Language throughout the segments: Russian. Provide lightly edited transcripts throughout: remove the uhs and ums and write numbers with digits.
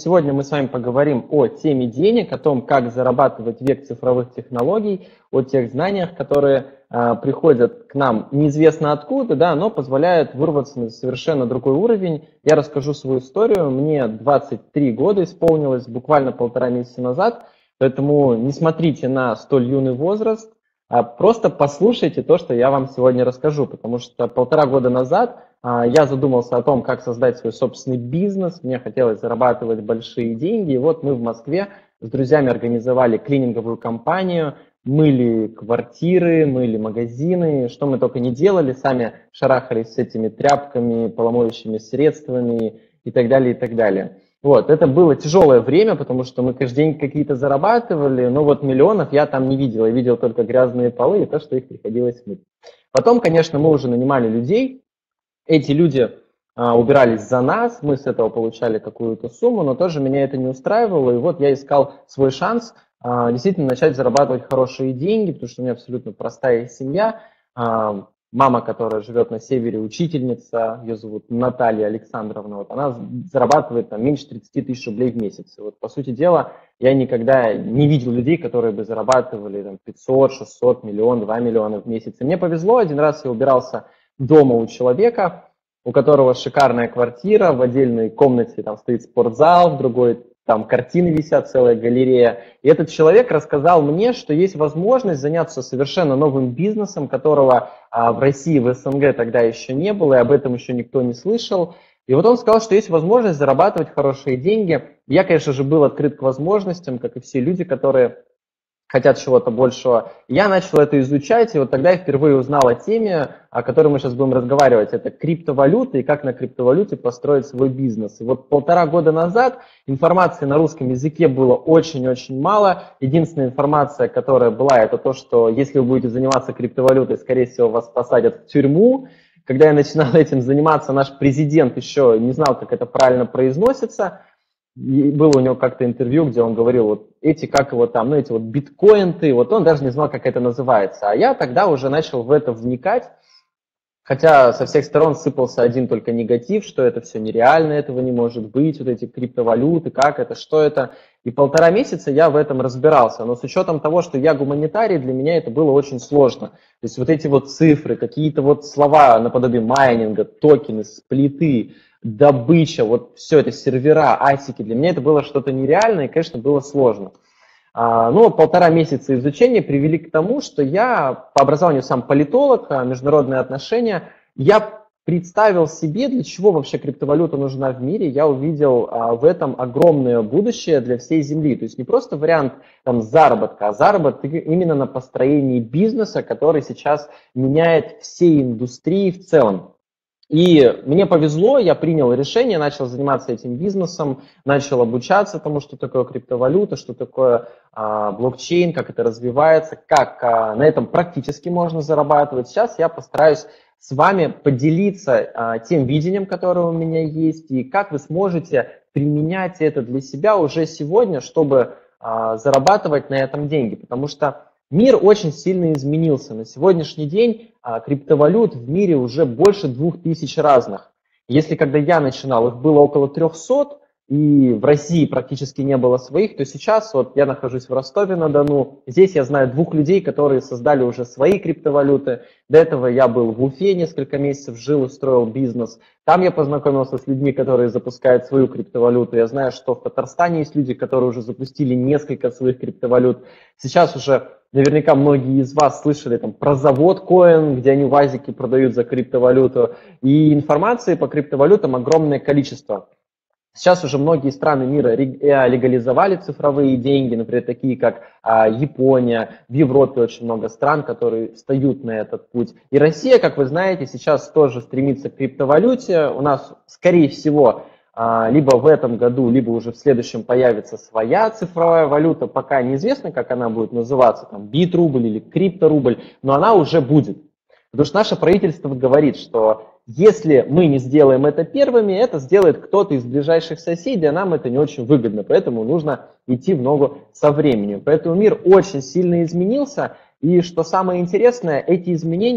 Сегодня мы с вами поговорим о теме денег, о том, как зарабатывать в век цифровых технологий, о тех знаниях, которые приходят к нам неизвестно откуда, да, но позволяют вырваться на совершенно другой уровень. Я расскажу свою историю. Мне 23 года исполнилось буквально 1,5 месяца назад, поэтому не смотрите на столь юный возраст, а просто послушайте то, что я вам сегодня расскажу, потому что 1,5 года назад я задумался о том, как создать свой собственный бизнес, мне хотелось зарабатывать большие деньги, и вот мы в Москве с друзьями организовали клининговую компанию, мыли квартиры, мыли магазины, что мы только не делали, сами шарахались с этими тряпками, поломоющими средствами и так далее, и так далее. Вот, это было тяжелое время, потому что мы каждый день какие-то зарабатывали, но вот миллионов я там не видел, я видел только грязные полы и то, что их приходилось мыть. Потом, конечно, мы уже нанимали людей, эти люди убирались за нас, мы с этого получали какую-то сумму, но тоже меня это не устраивало, и вот я искал свой шанс действительно начать зарабатывать хорошие деньги, потому что у меня абсолютно простая семья. Мама, которая живет на севере, учительница, ее зовут Наталья Александровна, вот она зарабатывает там меньше 30 тысяч рублей в месяц. И вот, по сути дела, я никогда не видел людей, которые бы зарабатывали там, 500, 600, миллион, 2 миллиона в месяц. И мне повезло, один раз я убирался дома у человека, у которого шикарная квартира, в отдельной комнате там стоит спортзал, в другой там картины висят, целая галерея. И этот человек рассказал мне, что есть возможность заняться совершенно новым бизнесом, которого в России, в СНГ тогда еще не было, и об этом еще никто не слышал. И вот он сказал, что есть возможность зарабатывать хорошие деньги. Я, конечно же, был открыт к возможностям, как и все люди, которые хотят чего-то большего. Я начал это изучать, и вот тогда я впервые узнал о теме, о которой мы сейчас будем разговаривать. Это криптовалюта и как на криптовалюте построить свой бизнес. И вот 1,5 года назад информации на русском языке было очень-очень мало. Единственная информация, которая была, это то, что если вы будете заниматься криптовалютой, скорее всего, вас посадят в тюрьму. Когда я начинал этим заниматься, наш президент еще не знал, как это правильно произносится. И было у него как-то интервью, где он говорил, вот эти, как его там, ну эти вот биткоинты, вот он даже не знал, как это называется. А я тогда уже начал в это вникать, хотя со всех сторон сыпался один только негатив, что это все нереально, этого не может быть, вот эти криптовалюты, как это, что это. И 1,5 месяца я в этом разбирался, но с учетом того, что я гуманитарий, для меня это было очень сложно. То есть вот эти вот цифры, какие-то вот слова наподобие майнинга, токены, сплиты, добыча, вот все это, сервера, асики, для меня это было что-то нереальное и, конечно, было сложно. Но 1,5 месяца изучения привели к тому, что я по образованию сам политолог, международные отношения, я представил себе, для чего вообще криптовалюта нужна в мире, я увидел в этом огромное будущее для всей Земли. То есть не просто вариант там, заработка, а заработок именно на построении бизнеса, который сейчас меняет все индустрии в целом. И мне повезло, я принял решение, начал заниматься этим бизнесом, начал обучаться тому, что такое криптовалюта, что такое блокчейн, как это развивается, как на этом практически можно зарабатывать. Сейчас я постараюсь с вами поделиться тем видением, которое у меня есть, и как вы сможете применять это для себя уже сегодня, чтобы зарабатывать на этом деньги. Потому что мир очень сильно изменился. На сегодняшний день криптовалют в мире уже больше 2000 разных. Если когда я начинал, их было около 300, и в России практически не было своих, то сейчас вот я нахожусь в Ростове-на-Дону. Здесь я знаю 2 людей, которые создали уже свои криптовалюты. До этого я был в Уфе несколько месяцев, жил и строил бизнес. Там я познакомился с людьми, которые запускают свою криптовалюту. Я знаю, что в Татарстане есть люди, которые уже запустили несколько своих криптовалют. Сейчас уже наверняка многие из вас слышали там, про завод Coin, где они вазики продают за криптовалюту. И информации по криптовалютам огромное количество. Сейчас уже многие страны мира легализовали цифровые деньги, например, такие как Япония, в Европе очень много стран, которые встают на этот путь. И Россия, как вы знаете, сейчас тоже стремится к криптовалюте. У нас, скорее всего, либо в этом году, либо уже в следующем появится своя цифровая валюта. Пока неизвестно, как она будет называться, там бит-рубль или крипторубль, но она уже будет. Потому что наше правительство говорит, что если мы не сделаем это первыми, это сделает кто-то из ближайших соседей, а нам это не очень выгодно, поэтому нужно идти в ногу со временем. Поэтому мир очень сильно изменился, и что самое интересное, эти изменения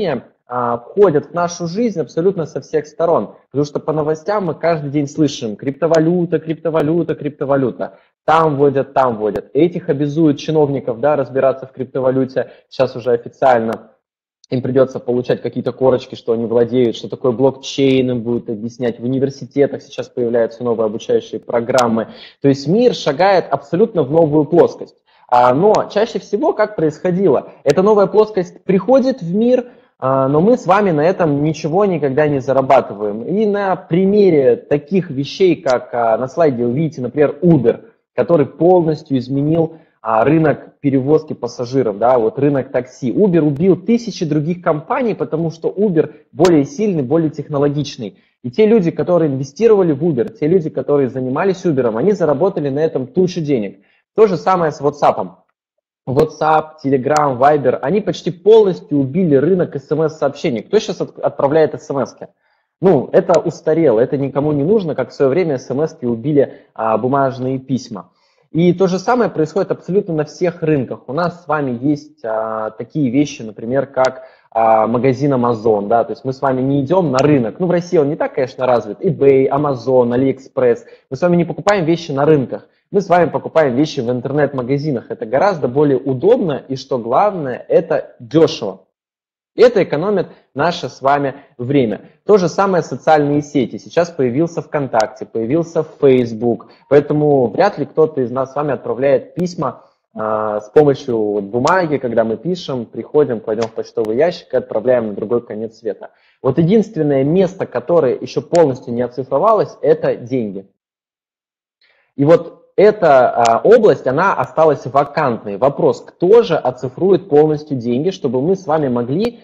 входят в нашу жизнь абсолютно со всех сторон. Потому что по новостям мы каждый день слышим: криптовалюта, криптовалюта, криптовалюта. Там вводят, там вводят. Этих обязуют чиновников, да, разбираться в криптовалюте. Сейчас уже официально им придется получать какие-то корочки, что они владеют, что такое блокчейн, им будут объяснять. В университетах сейчас появляются новые обучающие программы. То есть мир шагает абсолютно в новую плоскость. Но чаще всего как происходило? Эта новая плоскость приходит в мир, но мы с вами на этом ничего никогда не зарабатываем. И на примере таких вещей, как на слайде вы видите, например, Uber, который полностью изменил рынок перевозки пассажиров, да, вот рынок такси. Uber убил тысячи других компаний, потому что Uber более сильный, более технологичный. И те люди, которые инвестировали в Uber, те люди, которые занимались Uber, они заработали на этом тучу денег. То же самое с WhatsApp. WhatsApp, Telegram, Viber, они почти полностью убили рынок смс-сообщений. Кто сейчас отправляет смс-ки? Ну, это устарело, это никому не нужно, как в свое время смс-ки убили бумажные письма. И то же самое происходит абсолютно на всех рынках. У нас с вами есть такие вещи, например, как магазин Amazon. Да? То есть мы с вами не идем на рынок. Ну, в России он не так, конечно, развит. eBay, Amazon, AliExpress. Мы с вами не покупаем вещи на рынках. Мы с вами покупаем вещи в интернет-магазинах. Это гораздо более удобно и, что главное, это дешево. Это экономит наше с вами время. То же самое социальные сети. Сейчас появился ВКонтакте, появился Facebook. Поэтому вряд ли кто-то из нас с вами отправляет письма с помощью бумаги, когда мы пишем, приходим, кладем в почтовый ящик и отправляем на другой конец света. Вот единственное место, которое еще полностью не оцифровалось, это деньги. И вот эта область, она осталась вакантной. Вопрос, кто же оцифрует полностью деньги, чтобы мы с вами могли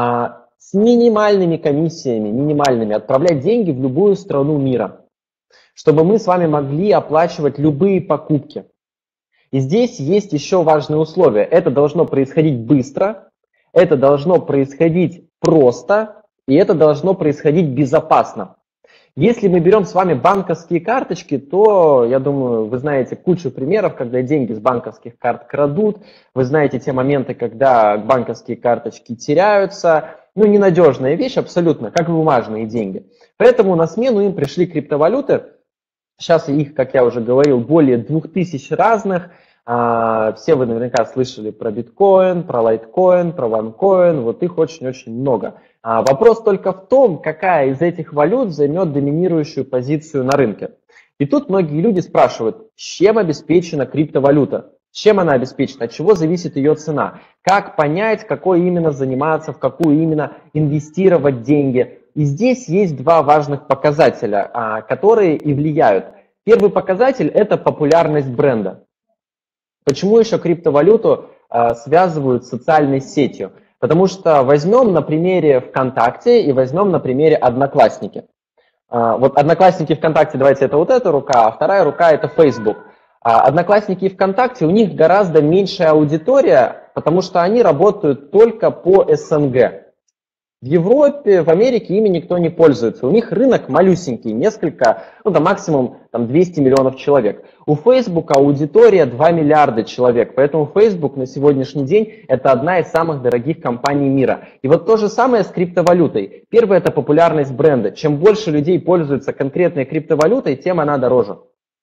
с минимальными комиссиями, минимальными, отправлять деньги в любую страну мира, чтобы мы с вами могли оплачивать любые покупки. И здесь есть еще важные условия. Это должно происходить быстро, это должно происходить просто, и это должно происходить безопасно. Если мы берем с вами банковские карточки, то, я думаю, вы знаете кучу примеров, когда деньги с банковских карт крадут, вы знаете те моменты, когда банковские карточки теряются. Ну, ненадежная вещь абсолютно, как бумажные деньги. Поэтому на смену им пришли криптовалюты. Сейчас их, как я уже говорил, более 2000 разных. Все вы наверняка слышали про биткоин, про лайткоин, про ванкоин, вот их очень-очень много. Вопрос только в том, какая из этих валют займет доминирующую позицию на рынке. И тут многие люди спрашивают, с чем обеспечена криптовалюта? С чем она обеспечена? От чего зависит ее цена? Как понять, какой именно заниматься, в какую именно инвестировать деньги? И здесь есть два важных показателя, которые и влияют. Первый показатель – это популярность бренда. Почему еще криптовалюту связывают с социальной сетью? Потому что возьмем на примере ВКонтакте и возьмем на примере Одноклассники. Вот Одноклассники и ВКонтакте, давайте, это вот эта рука, а вторая рука это Facebook. Одноклассники и ВКонтакте, у них гораздо меньшая аудитория, потому что они работают только по СНГ. В Европе, в Америке ими никто не пользуется. У них рынок малюсенький, несколько, ну да максимум там 200 миллионов человек. У Facebook аудитория 2 миллиарда человек, поэтому Facebook на сегодняшний день это одна из самых дорогих компаний мира. И вот то же самое с криптовалютой. Первое – это популярность бренда. Чем больше людей пользуются конкретной криптовалютой, тем она дороже.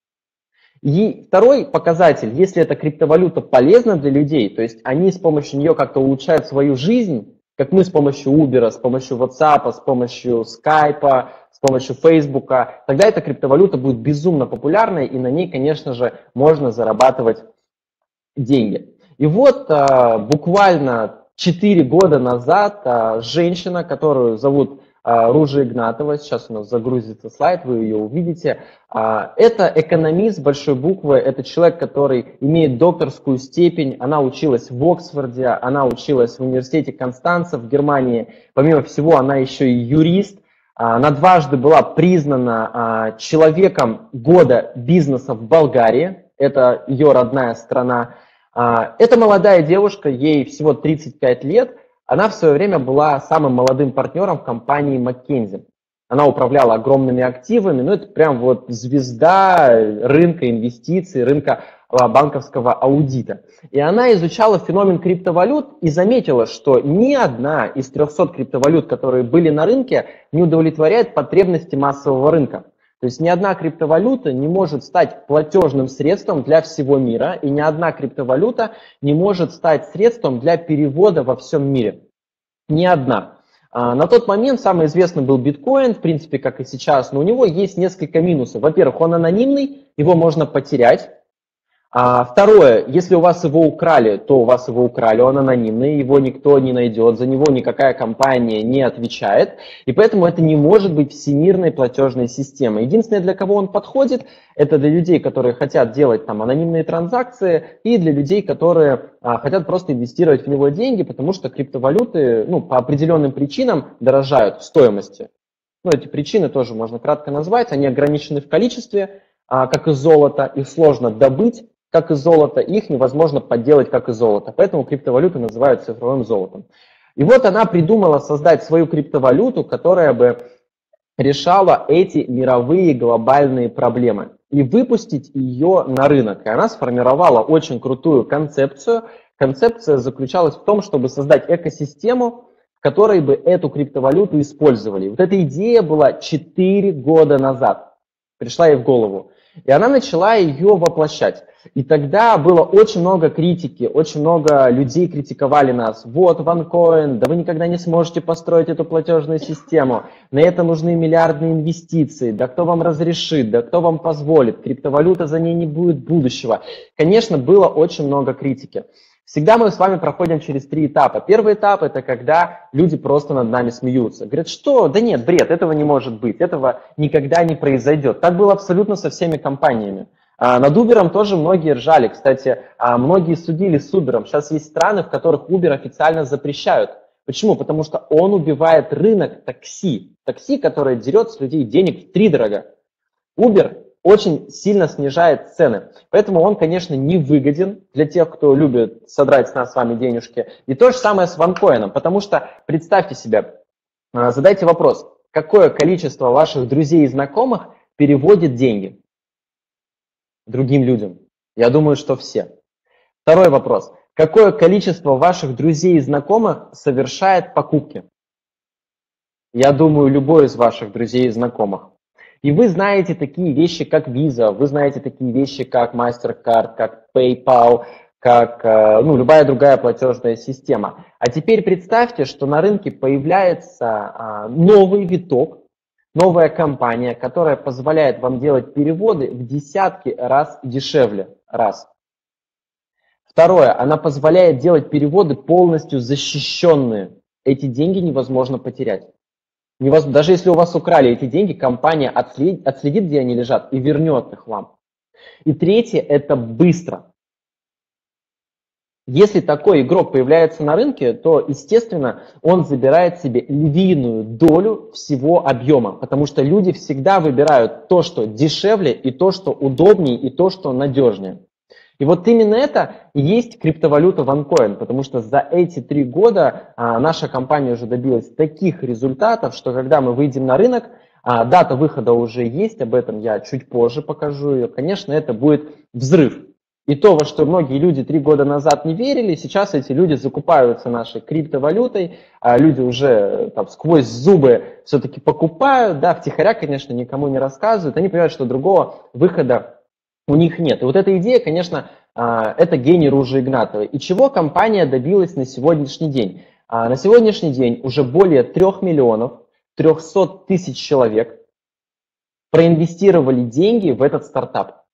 И второй показатель, если эта криптовалюта полезна для людей, то есть они с помощью нее как-то улучшают свою жизнь, как мы с помощью Uber, с помощью WhatsApp, с помощью Skype, с помощью Facebook, тогда эта криптовалюта будет безумно популярной, и на ней, конечно же, можно зарабатывать деньги. И вот буквально 4 года назад женщина, которую зовут Ружа Игнатова, сейчас у нас загрузится слайд, вы ее увидите. Это экономист большой буквы, это человек, который имеет докторскую степень, она училась в Оксфорде, она училась в университете Констанца в Германии. Помимо всего, она еще и юрист. Она дважды была признана человеком года бизнеса в Болгарии, это ее родная страна. Это молодая девушка, ей всего 35 лет. Она в свое время была самым молодым партнером в компании McKinsey. она управляла огромными активами, ну это прям вот звезда рынка инвестиций, рынка банковского аудита. И она изучала феномен криптовалют и заметила, что ни одна из 300 криптовалют, которые были на рынке, не удовлетворяет потребности массового рынка. То есть ни одна криптовалюта не может стать платежным средством для всего мира, и ни одна криптовалюта не может стать средством для перевода во всем мире. Ни одна. На тот момент самый известный был биткоин, в принципе, как и сейчас, но у него есть несколько минусов. Во-первых, он анонимный, его можно потерять. Второе, если у вас его украли, то у вас его украли, он анонимный, его никто не найдет, за него никакая компания не отвечает, и поэтому это не может быть всемирной платежной системой. Единственное, для кого он подходит, это для людей, которые хотят делать там анонимные транзакции, и для людей, которые хотят просто инвестировать в него деньги, потому что криптовалюты по определенным причинам дорожают в стоимости. Эти причины тоже можно кратко назвать, они ограничены в количестве, как и золото, их сложно добыть, как и золото, их невозможно подделать, как и золото. Поэтому криптовалюты называют цифровым золотом. И вот она придумала создать свою криптовалюту, которая бы решала эти мировые глобальные проблемы и выпустить ее на рынок. И она сформировала очень крутую концепцию. Концепция заключалась в том, чтобы создать экосистему, в которой бы эту криптовалюту использовали. Вот эта идея была 4 года назад. Пришла ей в голову. И она начала ее воплощать. И тогда было очень много критики, очень много людей критиковали нас. Вот, OneCoin, да вы никогда не сможете построить эту платежную систему. На это нужны миллиардные инвестиции. Да кто вам разрешит, да кто вам позволит. Криптовалюта, за ней не будет будущего. Конечно, было очень много критики. Всегда мы с вами проходим через 3 этапа. Первый этап – это когда люди просто над нами смеются. Говорят, что? Да нет, бред, этого не может быть, этого никогда не произойдет. Так было абсолютно со всеми компаниями. Над Uber тоже многие ржали. Кстати, многие судили с Uber. Сейчас есть страны, в которых Uber официально запрещают. Почему? Потому что он убивает рынок такси. Такси, которое дерет с людей денег втридорога. Uber очень сильно снижает цены. Поэтому он, конечно, не выгоден для тех, кто любит содрать с нас с вами денежки. И то же самое с OneCoin. Потому что, представьте себе, задайте вопрос, какое количество ваших друзей и знакомых переводит деньги другим людям? Я думаю, что все. Второй вопрос. Какое количество ваших друзей и знакомых совершает покупки? Я думаю, любой из ваших друзей и знакомых. И вы знаете такие вещи, как Visa, вы знаете такие вещи, как MasterCard, как PayPal, как любая другая платежная система. А теперь представьте, что на рынке появляется новый виток, новая компания, которая позволяет вам делать переводы в десятки раз дешевле. Раз. Второе, она позволяет делать переводы полностью защищенные. Эти деньги невозможно потерять. Даже если у вас украли эти деньги, компания отследит, где они лежат, и вернет их вам. И третье, это быстро. Если такой игрок появляется на рынке, то, естественно, он забирает себе львиную долю всего объема, потому что люди всегда выбирают то, что дешевле, и то, что удобнее, и то, что надежнее. И вот именно это и есть криптовалюта OneCoin, потому что за эти 3 года наша компания уже добилась таких результатов, что когда мы выйдем на рынок, дата выхода уже есть, об этом я чуть позже покажу ее, конечно, это будет взрыв. И то, во что многие люди 3 года назад не верили, сейчас эти люди закупаются нашей криптовалютой, люди уже там сквозь зубы все-таки покупают, да, втихаря, конечно, никому не рассказывают, они понимают, что другого выхода у них нет. И вот эта идея, конечно, это гений Ружи Игнатовой. И чего компания добилась на сегодняшний день? На сегодняшний день уже более 3 миллионов 300 тысяч человек проинвестировали деньги в этот стартап.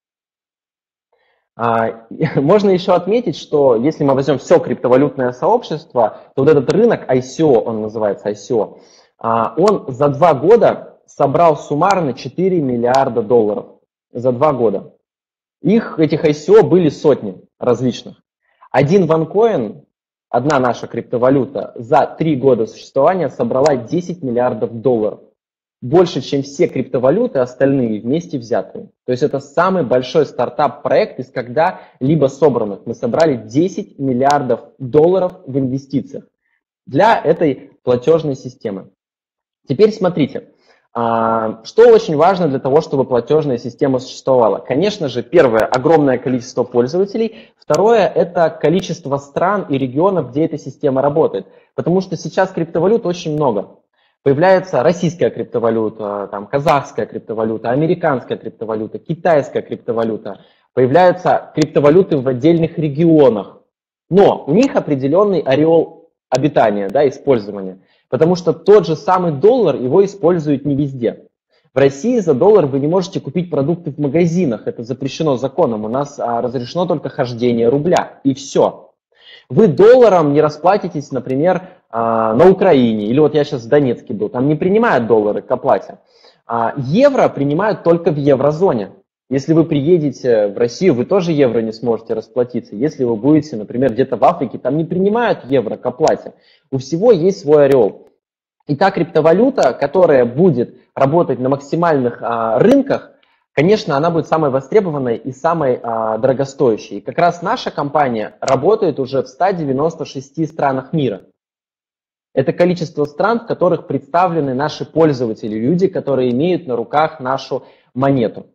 Можно еще отметить, что если мы возьмем все криптовалютное сообщество, то вот этот рынок ICO, он называется ICO, он за 2 года собрал суммарно 4 миллиарда долларов. За 2 года. Этих ICO были сотни различных. Один OneCoin, одна наша криптовалюта, за 3 года существования собрала 10 миллиардов долларов. Больше, чем все криптовалюты остальные вместе взятые. То есть это самый большой стартап-проект из когда-либо собранных. Мы собрали 10 миллиардов долларов в инвестициях для этой платежной системы. Теперь смотрите. Что очень важно для того, чтобы платежная система существовала? Конечно же, первое, огромное количество пользователей. Второе, это количество стран и регионов, где эта система работает. Потому что сейчас криптовалют очень много. Появляется российская криптовалюта, там, казахская криптовалюта, американская криптовалюта, китайская криптовалюта. Появляются криптовалюты в отдельных регионах. Но у них определенный ореол обитания, да, использования. Потому что тот же самый доллар, его используют не везде. В России за доллар вы не можете купить продукты в магазинах, это запрещено законом. У нас разрешено только хождение рубля, и все. Вы долларом не расплатитесь, например, на Украине, или вот я сейчас в Донецке был, там не принимают доллары к оплате. Евро принимают только в еврозоне. Если вы приедете в Россию, вы тоже евро не сможете расплатиться. Если вы будете, например, где-то в Африке, там не принимают евро к оплате. У всего есть свой ореол. И та криптовалюта, которая будет работать на максимальных рынках, конечно, она будет самой востребованной и самой дорогостоящей. И как раз наша компания работает уже в 196 странах мира. Это количество стран, в которых представлены наши пользователи, люди, которые имеют на руках нашу монету.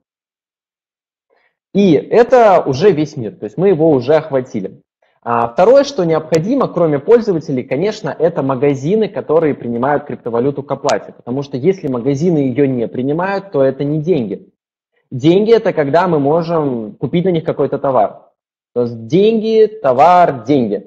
И это уже весь мир, то есть мы его уже охватили. Второе, что необходимо, кроме пользователей, конечно, это магазины, которые принимают криптовалюту к оплате. Потому что если магазины ее не принимают, то это не деньги. Деньги – это когда мы можем купить на них какой-то товар. То есть деньги, товар, деньги.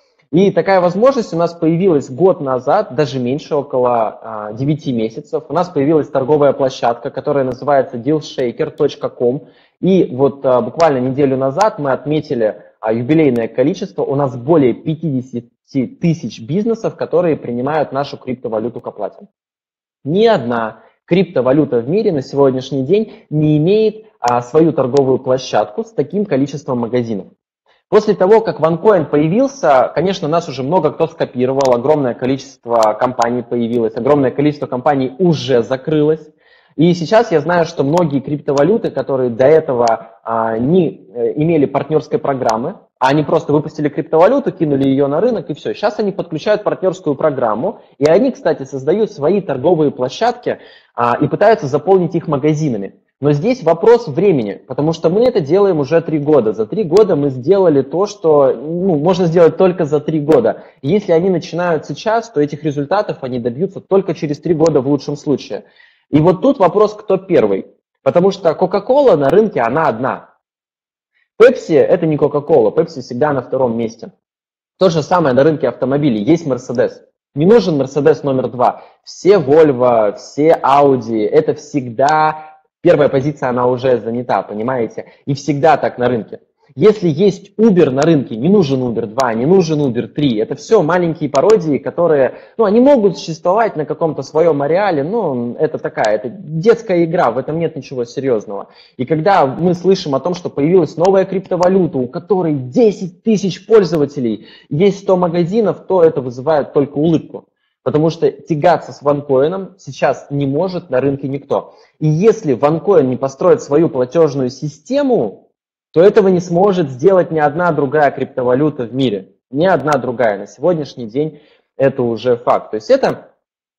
И такая возможность у нас появилась год назад, даже меньше, около 9 месяцев. У нас появилась торговая площадка, которая называется dealshaker.com. И вот буквально неделю назад мы отметили юбилейное количество. У нас более 50 тысяч бизнесов, которые принимают нашу криптовалюту к оплате. Ни одна криптовалюта в мире на сегодняшний день не имеет свою торговую площадку с таким количеством магазинов. После того, как OneCoin появился, конечно, нас уже много кто скопировал, огромное количество компаний появилось, огромное количество компаний уже закрылось. И сейчас я знаю, что многие криптовалюты, которые до этого не имели партнерской программы, а они просто выпустили криптовалюту, кинули ее на рынок и все. Сейчас они подключают партнерскую программу, и они, кстати, создают свои торговые площадки и пытаются заполнить их магазинами. Но здесь вопрос времени, потому что мы это делаем уже 3 года. За 3 года мы сделали то, что можно сделать только за 3 года. Если они начинают сейчас, то этих результатов они добьются только через 3 года в лучшем случае. И вот тут вопрос, кто первый. Потому что Coca-Cola на рынке, она одна. Pepsi – это не Coca-Cola, Pepsi всегда на втором месте. То же самое на рынке автомобилей. Есть Mercedes. Не нужен Mercedes номер 2. Все Volvo, все Audi – это всегда первая позиция, она уже занята, понимаете? И всегда так на рынке. Если есть Uber на рынке, не нужен Uber 2, не нужен Uber 3. Это все маленькие пародии, которые, они могут существовать на каком-то своем ареале, но это детская игра, в этом нет ничего серьезного. И когда мы слышим о том, что появилась новая криптовалюта, у которой 10 тысяч пользователей, есть 100 магазинов, то это вызывает только улыбку. Потому что тягаться с OneCoin сейчас не может на рынке никто. И если OneCoin не построит свою платежную систему, то этого не сможет сделать ни одна другая криптовалюта в мире. Ни одна другая. На сегодняшний день это уже факт. То есть это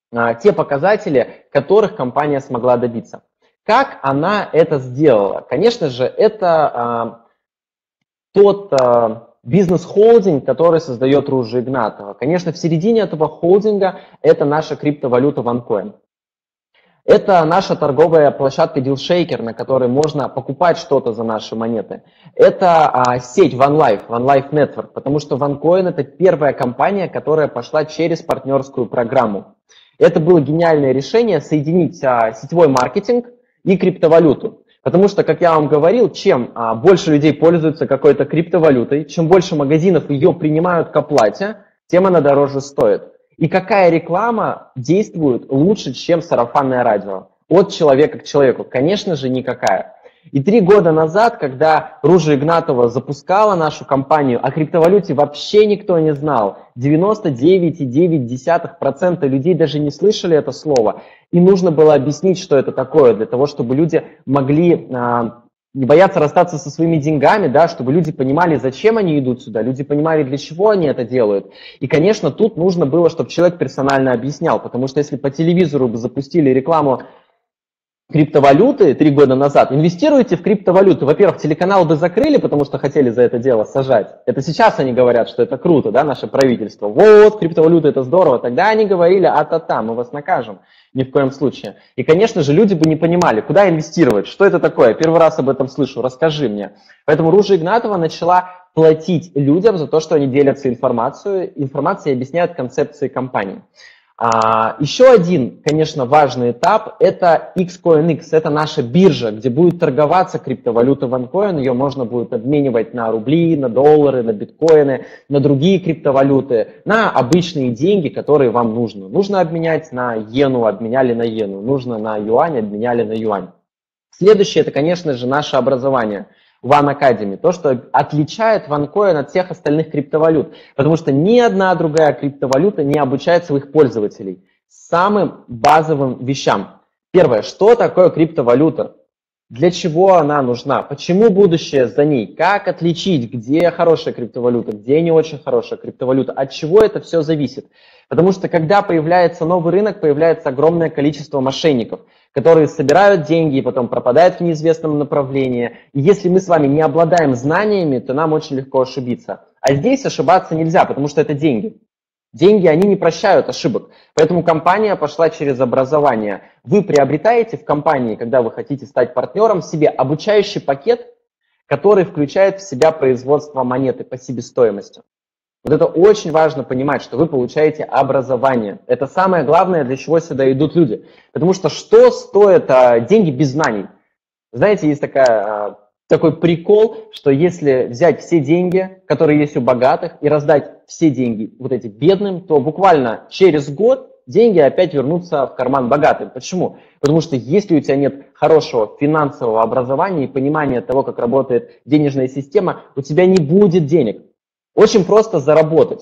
те показатели, которых компания смогла добиться. Как она это сделала? Конечно же, это тот бизнес-холдинг, который создает Ружа Игнатова. Конечно, в середине этого холдинга это наша криптовалюта OneCoin. Это наша торговая площадка DealShaker, на которой можно покупать что-то за наши монеты. Это сеть OneLife Network, потому что OneCoin – это первая компания, которая пошла через партнерскую программу. Это было гениальное решение соединить сетевой маркетинг и криптовалюту. Потому что, как я вам говорил, чем больше людей пользуются какой-то криптовалютой, чем больше магазинов ее принимают к оплате, тем она дороже стоит. И какая реклама действует лучше, чем сарафанное радио? От человека к человеку? Конечно же, никакая. И 3 года назад, когда Ружа Игнатова запускала нашу компанию, о криптовалюте вообще никто не знал. 99,9% людей даже не слышали это слово. И нужно было объяснить, что это такое, для того, чтобы люди могли не бояться расстаться со своими деньгами, да, чтобы люди понимали, зачем они идут сюда, люди понимали, для чего они это делают. И, конечно, тут нужно было, чтобы человек персонально объяснял, потому что если по телевизору бы запустили рекламу криптовалюты 3 года назад, инвестируйте в криптовалюты. Во-первых, телеканал бы закрыли, потому что хотели за это дело сажать. Это сейчас они говорят, что это круто, да, наше правительство. Вот, криптовалюты это здорово. Тогда они говорили, а-та-та, мы вас накажем. Ни в коем случае. И, конечно же, люди бы не понимали, куда инвестировать, что это такое. Первый раз об этом слышу, расскажи мне. Поэтому Ружа Игнатова начала платить людям за то, что они делятся информацией и объясняют концепции компании. Еще один, конечно, важный этап – это XCoinX, это наша биржа, где будет торговаться криптовалюта OneCoin, ее можно будет обменивать на рубли, на доллары, на биткоины, на другие криптовалюты, на обычные деньги, которые вам нужны. Нужно обменять на иену, обменяли на иену, нужно на юань, обменяли на юань. Следующее – это, конечно же, наше образование. One Academy, то, что отличает OneCoin от всех остальных криптовалют, потому что ни одна другая криптовалюта не обучает своих пользователей самым базовым вещам. Первое, что такое криптовалюта? Для чего она нужна? Почему будущее за ней? Как отличить, где хорошая криптовалюта, где не очень хорошая криптовалюта? От чего это все зависит? Потому что когда появляется новый рынок, появляется огромное количество мошенников, которые собирают деньги и потом пропадают в неизвестном направлении. И если мы с вами не обладаем знаниями, то нам очень легко ошибиться. А здесь ошибаться нельзя, потому что это деньги. Деньги, они не прощают ошибок. Поэтому компания пошла через образование. Вы приобретаете в компании, когда вы хотите стать партнером, себе обучающий пакет, который включает в себя производство монеты по себестоимости. Вот это очень важно понимать, что вы получаете образование. Это самое главное, для чего сюда идут люди. Потому что стоят деньги без знаний? Знаете, есть такой прикол, что если взять все деньги, которые есть у богатых, и раздать все деньги вот эти бедным, то буквально через год деньги опять вернутся в карман богатым. Почему? Потому что если у тебя нет хорошего финансового образования и понимания того, как работает денежная система, у тебя не будет денег. Очень просто заработать,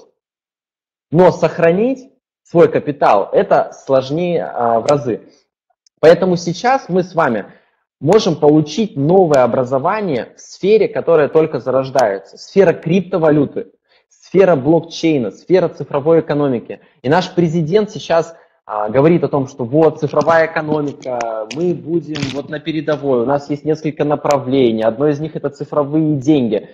но сохранить свой капитал – это сложнее в разы. Поэтому сейчас мы с вами можем получить новое образование в сфере, которая только зарождается. Сфера криптовалюты, сфера блокчейна, сфера цифровой экономики. И наш президент сейчас говорит о том, что вот цифровая экономика, мы будем вот на передовой, у нас есть несколько направлений, одно из них – это цифровые деньги.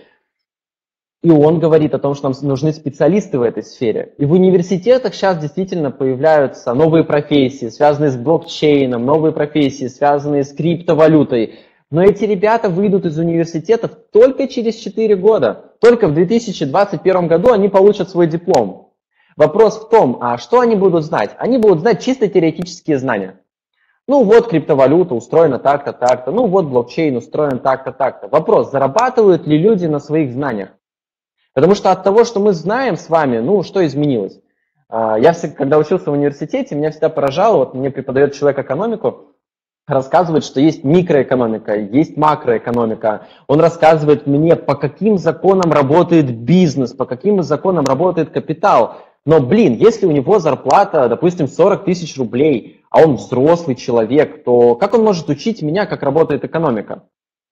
И он говорит о том, что нам нужны специалисты в этой сфере. И в университетах сейчас действительно появляются новые профессии, связанные с блокчейном, новые профессии, связанные с криптовалютой. Но эти ребята выйдут из университетов только через 4 года. Только в 2021 году они получат свой диплом. Вопрос в том, а что они будут знать? Они будут знать чисто теоретические знания. Ну вот криптовалюта устроена так-то, так-то. Ну вот блокчейн устроен так-то, так-то. Вопрос, зарабатывают ли люди на своих знаниях? Потому что от того, что мы знаем с вами, ну, что изменилось? Я всегда, когда учился в университете, меня всегда поражало, вот мне преподает человек экономику, рассказывает, что есть микроэкономика, есть макроэкономика. Он рассказывает мне, по каким законам работает бизнес, по каким законам работает капитал. Но, блин, если у него зарплата, допустим, 40 тысяч рублей, а он взрослый человек, то как он может учить меня, как работает экономика?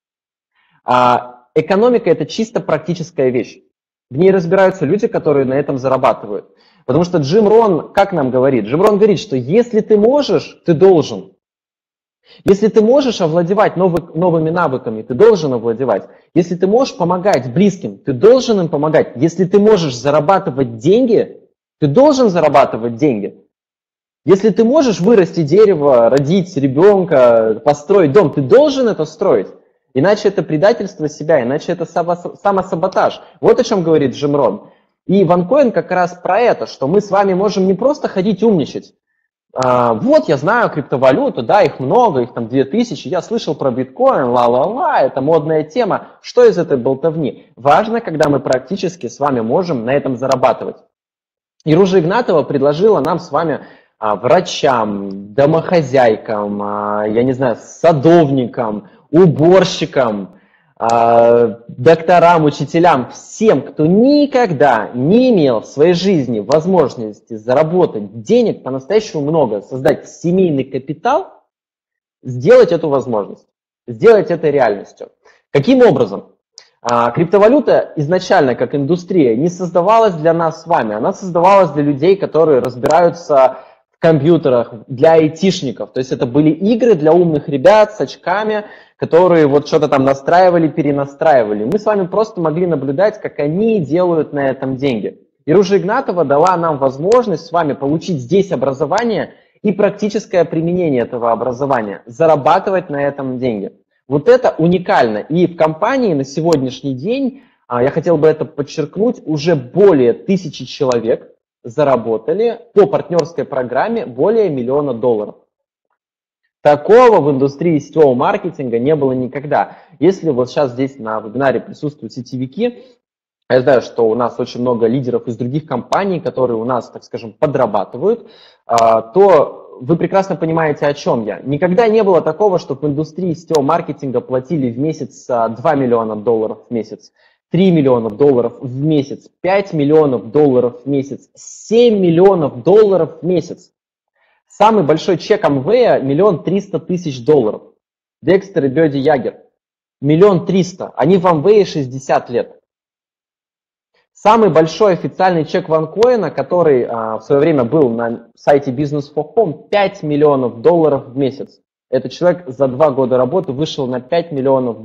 Экономика – это чисто практическая вещь. В ней разбираются люди, которые на этом зарабатывают. Потому что Джим Рон, как нам говорит? Джим Рон говорит, что если ты можешь, ты должен. Если ты можешь овладевать новыми навыками, ты должен овладевать. Если ты можешь помогать близким, ты должен им помогать. Если ты можешь зарабатывать деньги, ты должен зарабатывать деньги. Если ты можешь вырасти дерево, родить ребенка, построить дом, ты должен это строить. Иначе это предательство себя, иначе это самосаботаж. Вот о чем говорит Джим Рон. И OneCoin как раз про это, что мы с вами можем не просто ходить умничать. Вот я знаю криптовалюту, да, их много, их там 2000, я слышал про биткоин, ла-ла-ла, это модная тема. Что из этой болтовни? Важно, когда мы практически с вами можем на этом зарабатывать. И Ружа Игнатова предложила нам с вами врачам, домохозяйкам, я не знаю, садовникам, уборщикам, докторам, учителям, всем, кто никогда не имел в своей жизни возможности заработать денег по-настоящему много, создать семейный капитал, сделать эту возможность, сделать это реальностью. Каким образом? Криптовалюта изначально, как индустрия, не создавалась для нас с вами, она создавалась для людей, которые разбираются в компьютерах для айтишников. То есть это были игры для умных ребят с очками, которые вот что-то там настраивали, перенастраивали. Мы с вами просто могли наблюдать, как они делают на этом деньги. И Ружа Игнатова дала нам возможность с вами получить здесь образование и практическое применение этого образования, зарабатывать на этом деньги. Вот это уникально. И в компании на сегодняшний день, я хотел бы это подчеркнуть, уже более 1000 человек заработали по партнерской программе более $1 миллиона. Такого в индустрии сетевого маркетинга не было никогда. Если вот сейчас здесь на вебинаре присутствуют сетевики, я знаю, что у нас очень много лидеров из других компаний, которые у нас, так скажем, подрабатывают, то вы прекрасно понимаете, о чем я. Никогда не было такого, что в индустрии сетевого маркетинга платили в месяц $2 миллиона в месяц, $3 миллиона в месяц, $5 миллионов в месяц, $7 миллионов в месяц. Самый большой чек Amway $1 300 000. Декстер и Бёди Ягер. 1 300 000. Они в Amway 60 лет. Самый большой официальный чек OneCoin, который в свое время был на сайте Business for Home, $5 миллионов в месяц. Этот человек за 2 года работы вышел на $5 миллионов.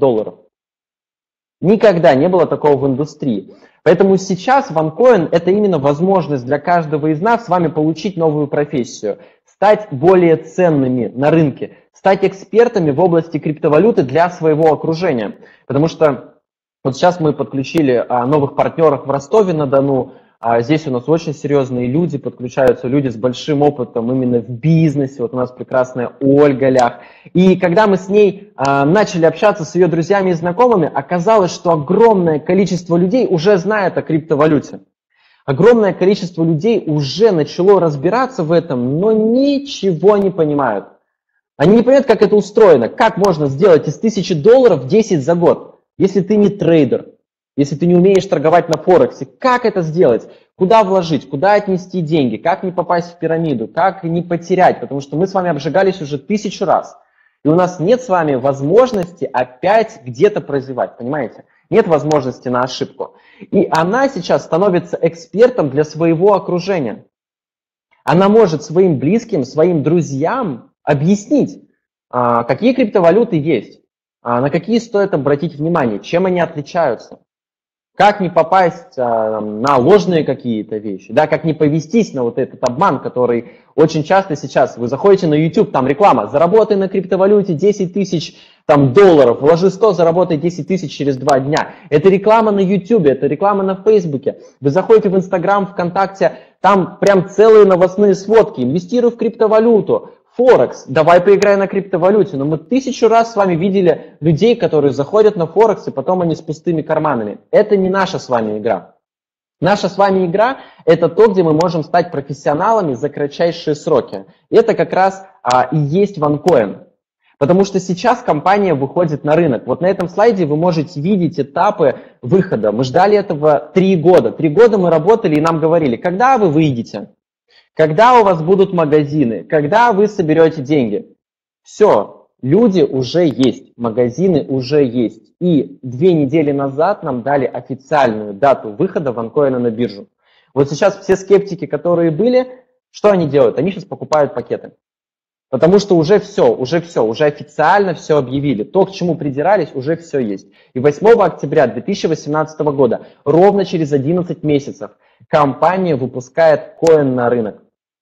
Никогда не было такого в индустрии. Поэтому сейчас OneCoin – это именно возможность для каждого из нас с вами получить новую профессию, стать более ценными на рынке, стать экспертами в области криптовалюты для своего окружения. Потому что вот сейчас мы подключили новых партнеров в Ростове-на-Дону. Здесь у нас очень серьезные люди, подключаются люди с большим опытом именно в бизнесе. Вот у нас прекрасная Ольга Лях. И когда мы с ней начали общаться с ее друзьями и знакомыми, оказалось, что огромное количество людей уже знает о криптовалюте. Огромное количество людей уже начало разбираться в этом, но ничего не понимают. Они не понимают, как это устроено, как можно сделать из $1000 10 за год. Если ты не трейдер, если ты не умеешь торговать на Форексе, как это сделать? Куда вложить, куда отнести деньги, как не попасть в пирамиду, как не потерять? Потому что мы с вами обжигались уже 1000 раз. И у нас нет с вами возможности опять где-то прозевать, понимаете? Нет возможности на ошибку. И она сейчас становится экспертом для своего окружения. Она может своим близким, своим друзьям объяснить, какие криптовалюты есть. На какие стоит обратить внимание, чем они отличаются, как не попасть на ложные какие-то вещи, да, как не повестись на вот этот обман, который очень часто сейчас, вы заходите на YouTube, там реклама, заработай на криптовалюте 10 000 долларов, вложи 100, заработай 10 000 через 2 дня. Это реклама на YouTube, это реклама на Facebook. Вы заходите в Instagram, ВКонтакте, там прям целые новостные сводки, инвестируй в криптовалюту, Форекс, давай поиграй на криптовалюте. Но мы 1000 раз с вами видели людей, которые заходят на Форекс, и потом они с пустыми карманами. Это не наша с вами игра. Наша с вами игра – это то, где мы можем стать профессионалами за кратчайшие сроки. И это как раз и есть OneCoin. Потому что сейчас компания выходит на рынок. Вот на этом слайде вы можете видеть этапы выхода. Мы ждали этого 3 года. 3 года мы работали и нам говорили, когда вы выйдете? Когда у вас будут магазины? Когда вы соберете деньги? Все, люди уже есть, магазины уже есть. И 2 недели назад нам дали официальную дату выхода OneCoin на биржу. Вот сейчас все скептики, которые были, что они делают? Они сейчас покупают пакеты. Потому что уже официально все объявили. То, к чему придирались, уже все есть. И 8 октября 2018 года, ровно через 11 месяцев, компания выпускает коин на рынок.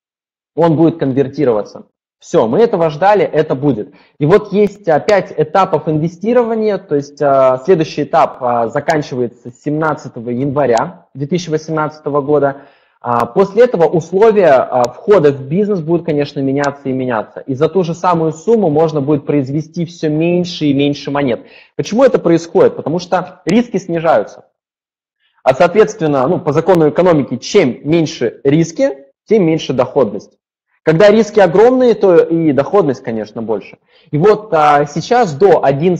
Он будет конвертироваться. Все, мы этого ждали, это будет. И вот есть 5 этапов инвестирования, то есть следующий этап заканчивается 17 января 2018 года. После этого условия входа в бизнес будут, конечно, меняться и меняться. И за ту же самую сумму можно будет произвести все меньше и меньше монет. Почему это происходит? Потому что риски снижаются. А соответственно, по закону экономики, чем меньше риски, тем меньше доходность. Когда риски огромные, то и доходность, конечно, больше. И вот сейчас до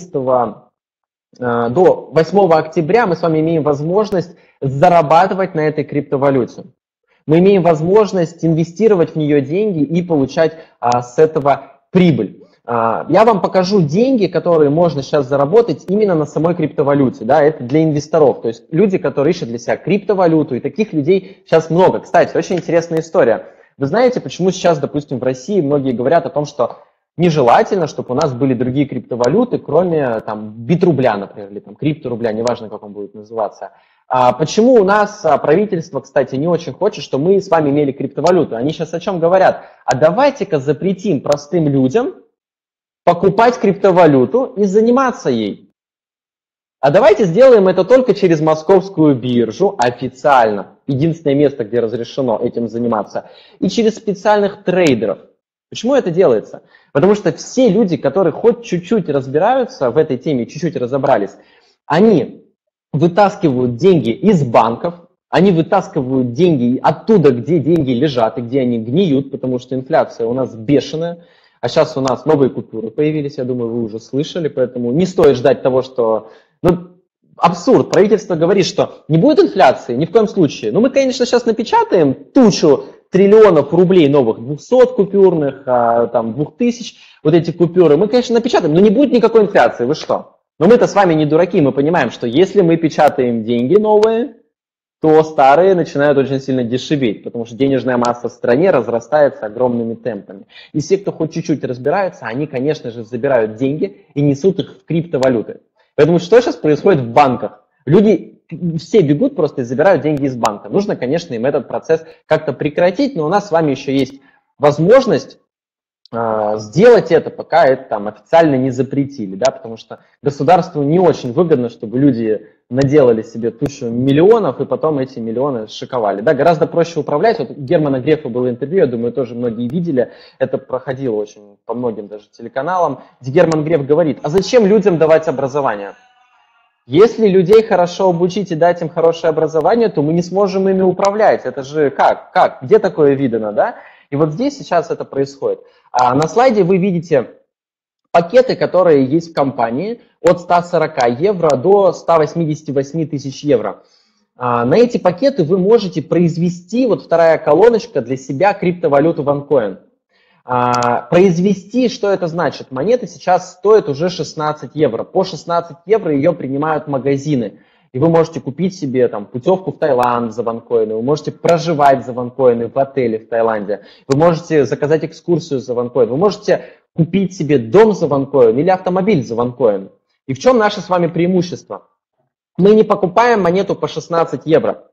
8 октября мы с вами имеем возможность зарабатывать на этой криптовалюте. Мы имеем возможность инвестировать в нее деньги и получать с этого прибыль. Я вам покажу деньги, которые можно сейчас заработать именно на самой криптовалюте. Да, это для инвесторов, то есть люди, которые ищут для себя криптовалюту, и таких людей сейчас много. Кстати, очень интересная история. Вы знаете, почему сейчас, допустим, в России многие говорят о том, что нежелательно, чтобы у нас были другие криптовалюты, кроме там битрубля, например, или там крипторубля, неважно, как он будет называться. Почему у нас правительство, кстати, не очень хочет, что мы с вами имели криптовалюту? Они сейчас о чем говорят? А давайте-ка запретим простым людям покупать криптовалюту и заниматься ей. А давайте сделаем это только через московскую биржу официально. Единственное место, где разрешено этим заниматься. И через специальных трейдеров. Почему это делается? Потому что все люди, которые хоть чуть-чуть разбираются в этой теме, чуть-чуть разобрались, они вытаскивают деньги из банков, они вытаскивают деньги оттуда, где деньги лежат и где они гниют, потому что инфляция у нас бешеная. А сейчас у нас новые купюры появились, я думаю, вы уже слышали, поэтому не стоит ждать того, что... абсурд. Правительство говорит, что не будет инфляции, ни в коем случае. Мы, конечно, сейчас напечатаем тучу триллионов рублей новых, 200 купюрных, 2000, вот эти купюры. Мы, конечно, напечатаем, но не будет никакой инфляции, вы что? Но мы-то с вами не дураки, мы понимаем, что если мы печатаем деньги новые, то старые начинают очень сильно дешеветь, потому что денежная масса в стране разрастается огромными темпами. И все, кто хоть чуть-чуть разбираются, они, конечно же, забирают деньги и несут их в криптовалюты. Поэтому что сейчас происходит в банках? Люди все бегут просто и забирают деньги из банка. Нужно, конечно, им этот процесс как-то прекратить, но у нас с вами еще есть возможность сделать это, пока это там официально не запретили, да, потому что государству не очень выгодно, чтобы люди наделали себе тучу миллионов и потом эти миллионы шиковали. Да, гораздо проще управлять. Вот у Германа Грефа было интервью, я думаю, тоже многие видели, это проходило очень по многим даже телеканалам, где Герман Греф говорит, а зачем людям давать образование? Если людей хорошо обучить и дать им хорошее образование, то мы не сможем ими управлять. Это же как? Где такое видано, да? И вот здесь сейчас это происходит. На слайде вы видите пакеты, которые есть в компании от 140 евро до 188 тысяч евро. На эти пакеты вы можете произвести, вот вторая колоночка, для себя криптовалюту OneCoin. Произвести, что это значит? Монета сейчас стоит уже 16 евро. По 16 евро ее принимают магазины. И вы можете купить себе там путевку в Таиланд за OneCoin, вы можете проживать за OneCoin в отеле в Таиланде, вы можете заказать экскурсию за OneCoin, вы можете купить себе дом за OneCoin или автомобиль за OneCoin. И в чем наше с вами преимущество? Мы не покупаем монету по 16 евро.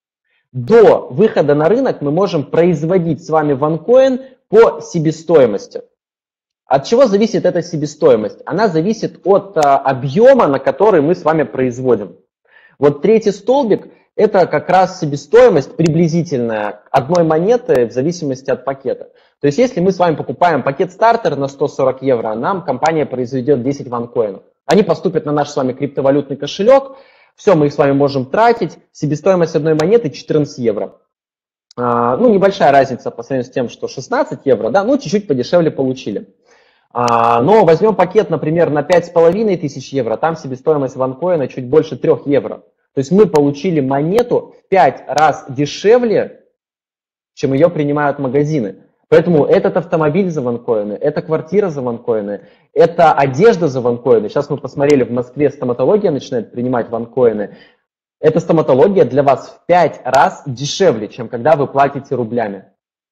До выхода на рынок мы можем производить с вами OneCoin по себестоимости. От чего зависит эта себестоимость? Она зависит от объема, на который мы с вами производим. Вот третий столбик – это как раз себестоимость приблизительная одной монеты в зависимости от пакета. То есть если мы с вами покупаем пакет стартер на 140 евро, нам компания произведет 10 OneCoin. Они поступят на наш с вами криптовалютный кошелек, все, мы их с вами можем тратить, себестоимость одной монеты 14 евро. Небольшая разница по сравнению с тем, что 16 евро, да, чуть-чуть подешевле получили. Но возьмем пакет, например, на 5500 евро, там себестоимость OneCoin чуть больше 3 евро. То есть мы получили монету в 5 раз дешевле, чем ее принимают магазины. Поэтому этот автомобиль за OneCoin, это квартира за OneCoin, это одежда за OneCoin. Сейчас мы посмотрели, в Москве стоматология начинает принимать OneCoin. Эта стоматология для вас в 5 раз дешевле, чем когда вы платите рублями.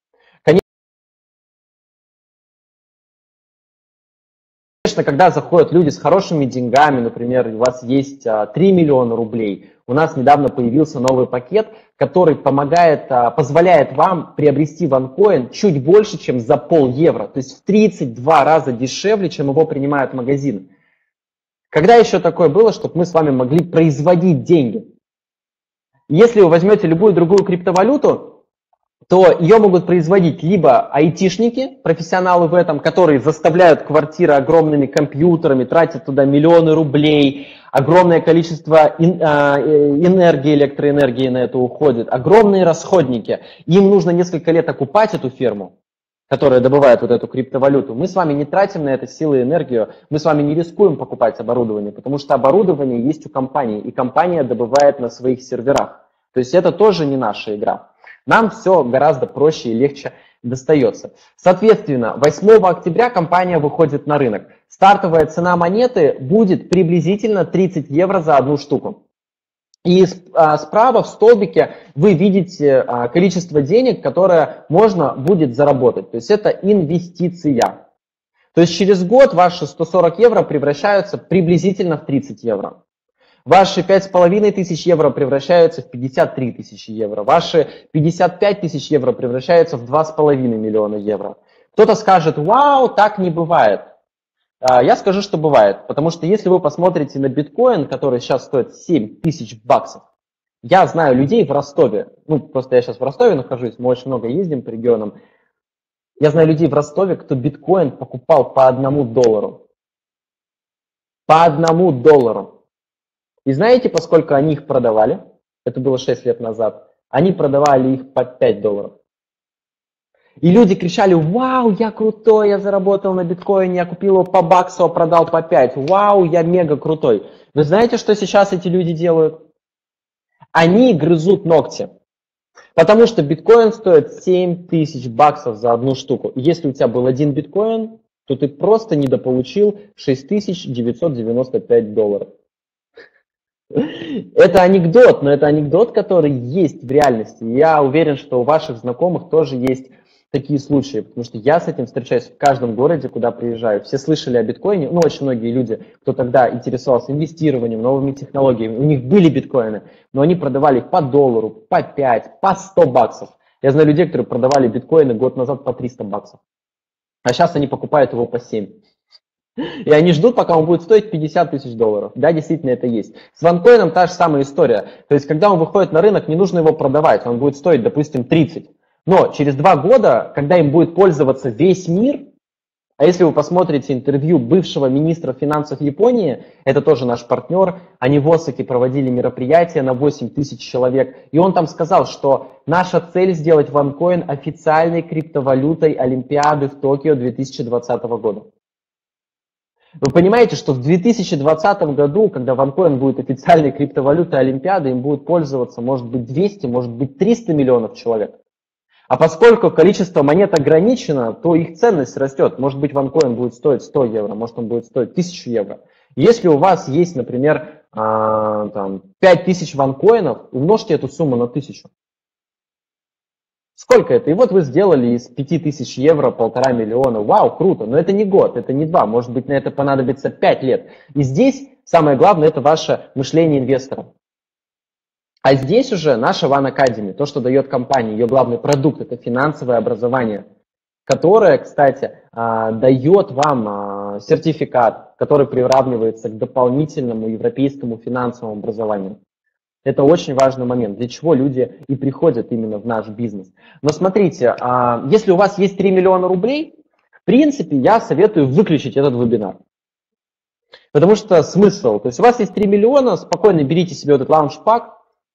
Конечно, когда заходят люди с хорошими деньгами, например, у вас есть 3 миллиона рублей, у нас недавно появился новый пакет, который позволяет вам приобрести OneCoin чуть больше, чем за пол-евро, то есть в 32 раза дешевле, чем его принимают магазины. Когда еще такое было, чтобы мы с вами могли производить деньги? Если вы возьмете любую другую криптовалюту, то ее могут производить либо айтишники, профессионалы в этом, которые заставляют квартиры огромными компьютерами, тратят туда миллионы рублей, огромное количество энергии, электроэнергии на это уходит, огромные расходники. Им нужно несколько лет окупать эту ферму, которая добывает вот эту криптовалюту. Мы с вами не тратим на это силы и энергию, мы с вами не рискуем покупать оборудование, потому что оборудование есть у компании, и компания добывает на своих серверах. То есть это тоже не наша игра. Нам все гораздо проще и легче достается. Соответственно, 8 октября компания выходит на рынок. Стартовая цена монеты будет приблизительно 30 евро за одну штуку. И справа в столбике вы видите количество денег, которое можно будет заработать. То есть это инвестиция. То есть через год ваши 140 евро превращаются приблизительно в 30 евро. Ваши 5500 евро превращаются в 53 тысячи евро. Ваши 55 тысяч евро превращаются в 2,5 миллиона евро. Кто-то скажет: вау, так не бывает. Я скажу, что бывает, потому что если вы посмотрите на биткоин, который сейчас стоит 7 тысяч баксов, я знаю людей в Ростове, ну просто я сейчас в Ростове нахожусь, мы очень много ездим по регионам, я знаю людей в Ростове, кто биткоин покупал по $1. По $1. И знаете, поскольку они их продавали? Это было 6 лет назад. Они продавали их по $5. И люди кричали: вау, я крутой, я заработал на биткоине, я купил его по баксу, а продал по 5. Вау, я мега крутой. Вы знаете, что сейчас эти люди делают? Они грызут ногти. Потому что биткоин стоит 7 тысяч баксов за одну штуку. И если у тебя был один биткоин, то ты просто недополучил $6995. Это анекдот, но это анекдот, который есть в реальности. Я уверен, что у ваших знакомых тоже есть такие случаи, потому что я с этим встречаюсь в каждом городе, куда приезжаю. Все слышали о биткоине, ну, очень многие люди, кто тогда интересовался инвестированием, новыми технологиями, у них были биткоины, но они продавали их по $1, по 5, по 100 баксов. Я знаю людей, которые продавали биткоины год назад по 300 баксов, а сейчас они покупают его по 7. И они ждут, пока он будет стоить $50 тысяч. Да, действительно это есть. С ванкоином та же самая история. То есть, когда он выходит на рынок, не нужно его продавать, он будет стоить, допустим, 30. Но через 2 года, когда им будет пользоваться весь мир, а если вы посмотрите интервью бывшего министра финансов Японии, это тоже наш партнер, они в Осаке проводили мероприятие на 8 тысяч человек, и он там сказал, что наша цель сделать ванкоин официальной криптовалютой Олимпиады в Токио 2020 года. Вы понимаете, что в 2020 году, когда ванкоин будет официальной криптовалютой Олимпиады, им будет пользоваться, может быть, 200, может быть, 300 миллионов человек. А поскольку количество монет ограничено, то их ценность растет. Может быть, ванкоин будет стоить 100 евро, может он будет стоить 1000 евро. Если у вас есть, например, 5000 ванкоинов, умножьте эту сумму на 1000. Сколько это? И вот вы сделали из 5000 евро 1,5 миллиона. Вау, круто. Но это не год, это не 2. Может быть, на это понадобится 5 лет. И здесь самое главное, это ваше мышление инвестора. А здесь уже наша One Academy, то, что дает компания, ее главный продукт, это финансовое образование, которое, кстати, дает вам сертификат, который приравнивается к дополнительному европейскому финансовому образованию. Это очень важный момент, для чего люди и приходят именно в наш бизнес. Но смотрите, если у вас есть 3 миллиона рублей, в принципе, я советую выключить этот вебинар. Потому что смысл, то есть у вас есть 3 миллиона, спокойно берите себе этот лаунчпад,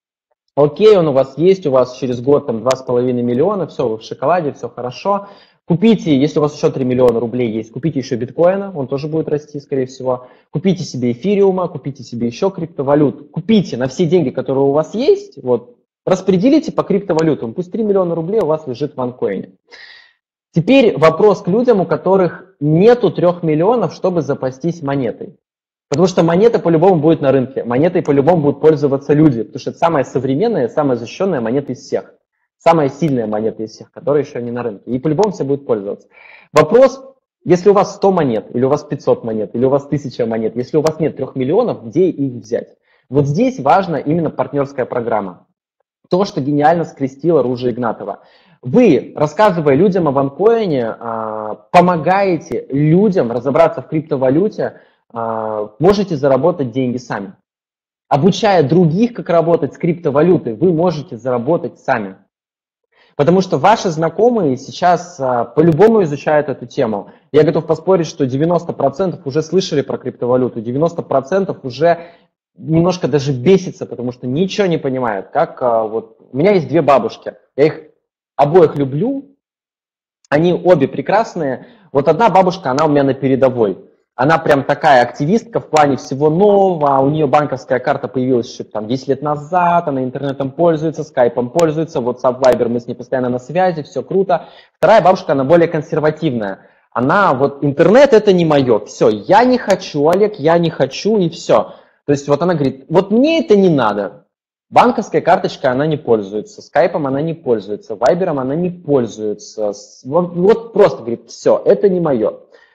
окей, он у вас есть, у вас через год там 2,5 миллиона, все, вы в шоколаде, все хорошо. Купите, если у вас еще 3 миллиона рублей есть, купите еще биткоина, он тоже будет расти, скорее всего. Купите себе эфириума, купите себе еще криптовалют. Купите на все деньги, которые у вас есть, вот, распределите по криптовалютам. Пусть 3 миллиона рублей у вас лежит в ванкоине. Теперь вопрос к людям, у которых нету 3 миллионов, чтобы запастись монетой. Потому что монета по-любому будет на рынке, монетой по-любому будут пользоваться люди, потому что это самая современная, самая защищенная монета из всех. Самая сильная монета из всех, которая еще не на рынке. И по-любому все будут пользоваться. Вопрос, если у вас 100 монет, или у вас 500 монет, или у вас 1000 монет, если у вас нет 3 миллионов, где их взять? Вот здесь важна именно партнерская программа. То, что гениально скрестило Ружа Игнатова. Вы, рассказывая людям о ванкоине, помогаете людям разобраться в криптовалюте, можете заработать деньги сами. Обучая других, как работать с криптовалютой, вы можете заработать сами. Потому что ваши знакомые сейчас по-любому изучают эту тему. Я готов поспорить, что 90% уже слышали про криптовалюту, 90% уже немножко даже бесится, потому что ничего не понимают. Как, вот, у меня есть 2 бабушки, я их обоих люблю, они обе прекрасные. Вот одна бабушка, она у меня на передовой. Она прям такая активистка в плане всего нового, у нее банковская карта появилась еще там 10 лет назад, она интернетом пользуется, скайпом пользуется, WhatsApp, Viber, мы с ней постоянно на связи, все круто. Вторая бабушка, она более консервативная. Она вот, интернет это не мое, все, я не хочу, Олег, я не хочу и все. То есть вот она говорит, вот мне это не надо. Банковская карточка, она не пользуется, скайпом она не пользуется, вайбером она не пользуется. Вот просто говорит, все, это не мое.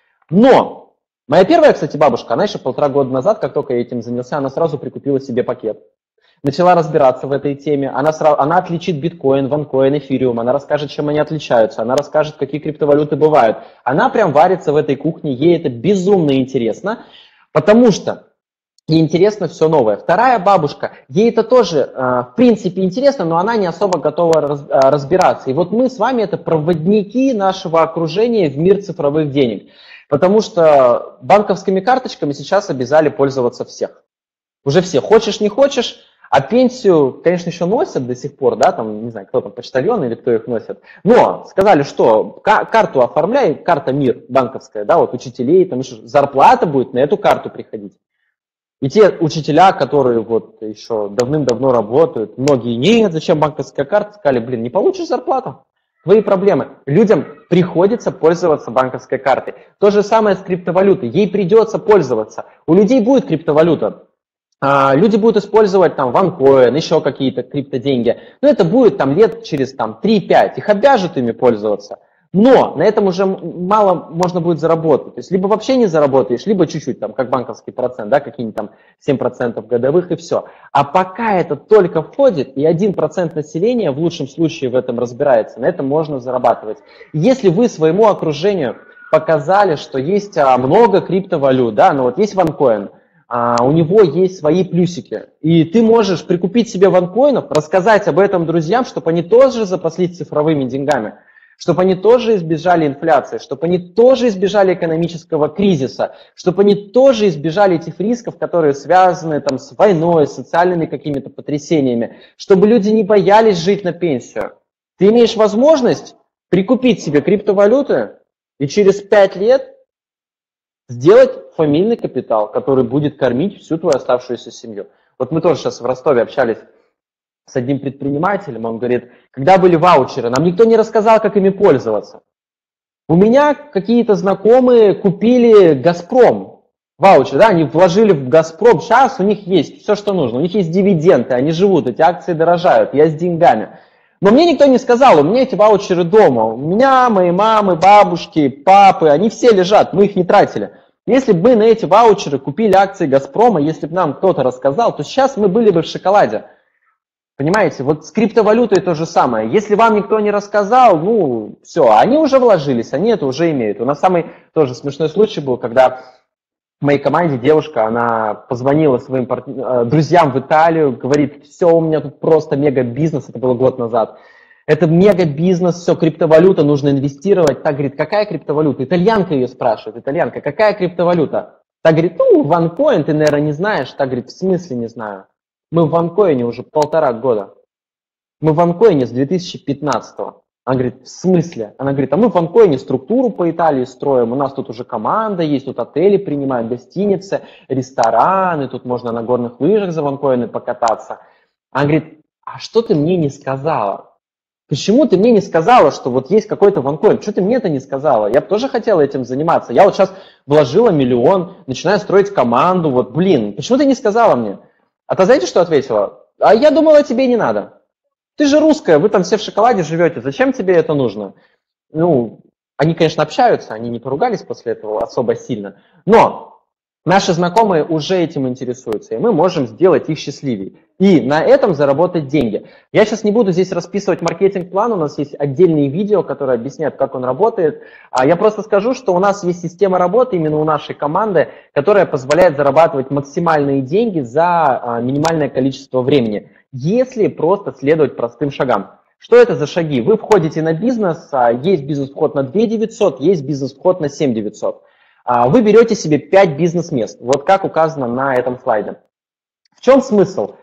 Но моя первая, кстати, бабушка, она еще 1,5 года назад, как только я этим занялся, она сразу прикупила себе пакет. Начала разбираться в этой теме, она отличит биткоин, ванкоин, эфириум, она расскажет, чем они отличаются, она расскажет, какие криптовалюты бывают. Она прям варится в этой кухне, ей это безумно интересно, потому что ей интересно все новое. Вторая бабушка, ей это тоже, в принципе, интересно, но она не особо готова разбираться. И вот мы с вами это проводники нашего окружения в мир цифровых денег, потому что банковскими карточками сейчас обязали пользоваться всех. Уже все, хочешь, не хочешь. А пенсию, конечно, еще носят до сих пор, да, там, не знаю, кто там, почтальоны или кто их носит. Но сказали, что карту оформляй, карта МИР банковская, да, вот учителей, там еще зарплата будет на эту карту приходить. И те учителя, которые вот еще давным-давно работают, многие, нет, зачем банковская карта, сказали, блин, не получишь зарплату, твои проблемы. Людям приходится пользоваться банковской картой. То же самое с криптовалютой, ей придется пользоваться. У людей будет криптовалюта. Люди будут использовать там OneCoin, еще какие-то криптоденьги, но это будет там лет через 3-5, их обяжут ими пользоваться. Но на этом уже мало можно будет заработать. То есть либо вообще не заработаешь, либо чуть-чуть, там, как банковский процент, да, какие-нибудь там 7% годовых и все. А пока это только входит, и 1% населения в лучшем случае в этом разбирается, на этом можно зарабатывать. Если вы своему окружению показали, что есть много криптовалют, да, ну вот есть OneCoin, у него есть свои плюсики. И ты можешь прикупить себе ванкоинов, рассказать об этом друзьям, чтобы они тоже запаслись цифровыми деньгами, чтобы они тоже избежали инфляции, чтобы они тоже избежали экономического кризиса, чтобы они тоже избежали этих рисков, которые связаны там, с войной, с социальными какими-то потрясениями, чтобы люди не боялись жить на пенсию. Ты имеешь возможность прикупить себе криптовалюты и через 5 лет сделать фамильный капитал, который будет кормить всю твою оставшуюся семью. Вот мы тоже сейчас в Ростове общались с одним предпринимателем, он говорит, когда были ваучеры, нам никто не рассказал, как ими пользоваться. У меня какие-то знакомые купили «Газпром», ваучер, да, они вложили в «Газпром», сейчас у них есть все, что нужно, у них есть дивиденды, они живут, эти акции дорожают, я с деньгами. Но мне никто не сказал, у меня эти ваучеры дома, у меня, мои мамы, бабушки, папы, они все лежат, мы их не тратили. Если бы мы на эти ваучеры купили акции «Газпрома», если бы нам кто-то рассказал, то сейчас мы были бы в шоколаде. Понимаете, вот с криптовалютой то же самое. Если вам никто не рассказал, ну все, они уже вложились, они это уже имеют. У нас самый тоже смешной случай был, когда в моей команде девушка, она позвонила своим друзьям в Италию, говорит, все, у меня тут просто мега-бизнес, это было год назад. Это мега-бизнес, все, криптовалюта, нужно инвестировать. Так говорит, какая криптовалюта? Итальянка ее спрашивает, итальянка, какая криптовалюта? Так говорит, ну, OneCoin, ты, наверное, не знаешь. Так говорит, в смысле не знаю? Мы в OneCoin уже 1,5 года. Мы в OneCoin с 2015-го. Она говорит, в смысле? Она говорит, а мы в OneCoin структуру по Италии строим, у нас тут уже команда есть, тут отели принимают, гостиницы, рестораны, тут можно на горных лыжах за OneCoin покататься. Она говорит, а что ты мне не сказала? Почему ты мне не сказала, что вот есть какой-то OneCoin? Что ты мне это не сказала? Я бы тоже хотела этим заниматься. Я вот сейчас вложила 1 миллион, начинаю строить команду, вот, блин, почему ты не сказала мне? А ты знаете, что ответила? А я думала, тебе не надо. Ты же русская, вы там все в шоколаде живете, зачем тебе это нужно? Ну, они, конечно, общаются, они не поругались после этого особо сильно, но наши знакомые уже этим интересуются, и мы можем сделать их счастливее. И на этом заработать деньги. Я сейчас не буду здесь расписывать маркетинг-план, у нас есть отдельные видео, которые объясняют, как он работает. Я просто скажу, что у нас есть система работы именно у нашей команды, которая позволяет зарабатывать максимальные деньги за минимальное количество времени, если просто следовать простым шагам. Что это за шаги? Вы входите на бизнес, есть бизнес-вход на 2 900, есть бизнес-вход на 7 900. Вы берете себе 5 бизнес-мест, вот как указано на этом слайде. В чем смысл?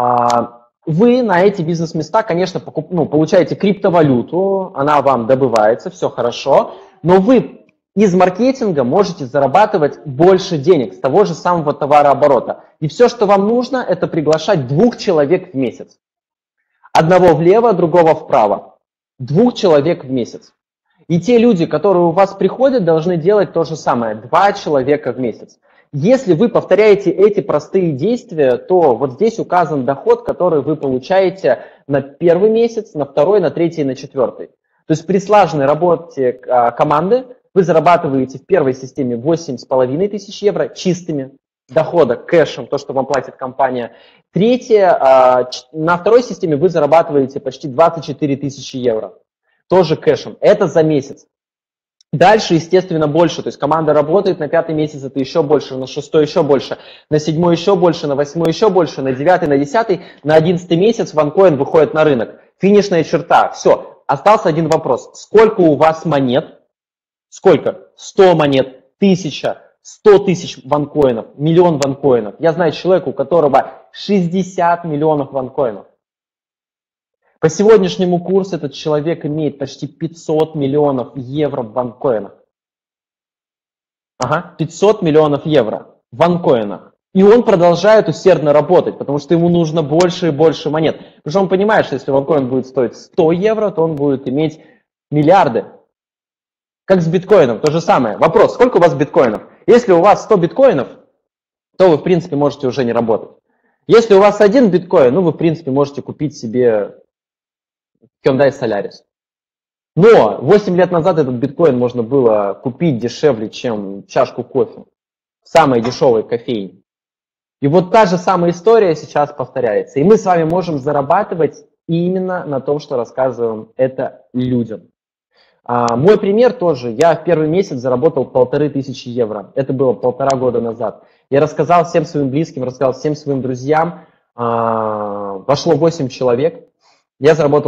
Вы на эти бизнес-места, конечно, получаете криптовалюту, она вам добывается, все хорошо, но вы из маркетинга можете зарабатывать больше денег с того же самого товарооборота. И все, что вам нужно, это приглашать 2 человек в месяц. Одного влево, другого вправо. 2 человек в месяц. И те люди, которые у вас приходят, должны делать то же самое. 2 человека в месяц. Если вы повторяете эти простые действия, то вот здесь указан доход, который вы получаете на первый месяц, на второй, на третий и на четвертый. То есть при слаженной работе команды вы зарабатываете в первой системе 8,5 тысяч евро чистыми дохода, кэшем, то, что вам платит компания. Третье, на второй системе вы зарабатываете почти 24 тысячи евро, тоже кэшем. Это за месяц. Дальше, естественно, больше, то есть команда работает, на пятый месяц это еще больше, на шестой еще больше, на седьмой еще больше, на восьмой еще больше, на девятый, на десятый, на 11-й месяц OneCoin выходит на рынок. Финишная черта, все, остался один вопрос. Сколько у вас монет? Сколько? 100 монет, 1000, 100 тысяч ванкоинов, миллион ванкоинов. Я знаю человека, у которого 60 миллионов ванкоинов. По сегодняшнему курсу этот человек имеет почти 500 миллионов евро в ванкоинах. Ага, 500 миллионов евро в ванкоинах. И он продолжает усердно работать, потому что ему нужно больше и больше монет. Потому что он понимает, что если ванкоин будет стоить 100 евро, то он будет иметь миллиарды. Как с биткоином, то же самое. Вопрос, сколько у вас биткоинов? Если у вас 100 биткоинов, то вы, в принципе, можете уже не работать. Если у вас один биткоин, ну, вы, в принципе, можете купить себе Hyundai Solaris. Но 8 лет назад этот биткоин можно было купить дешевле, чем чашку кофе в самой дешевой кофейне. И вот та же самая история сейчас повторяется. И мы с вами можем зарабатывать именно на том, что рассказываем это людям. Мой пример тоже. Я в первый месяц заработал 1500 евро. Это было 1,5 года назад. Я рассказал всем своим близким, рассказал всем своим друзьям. Вошло 8 человек. Я заработал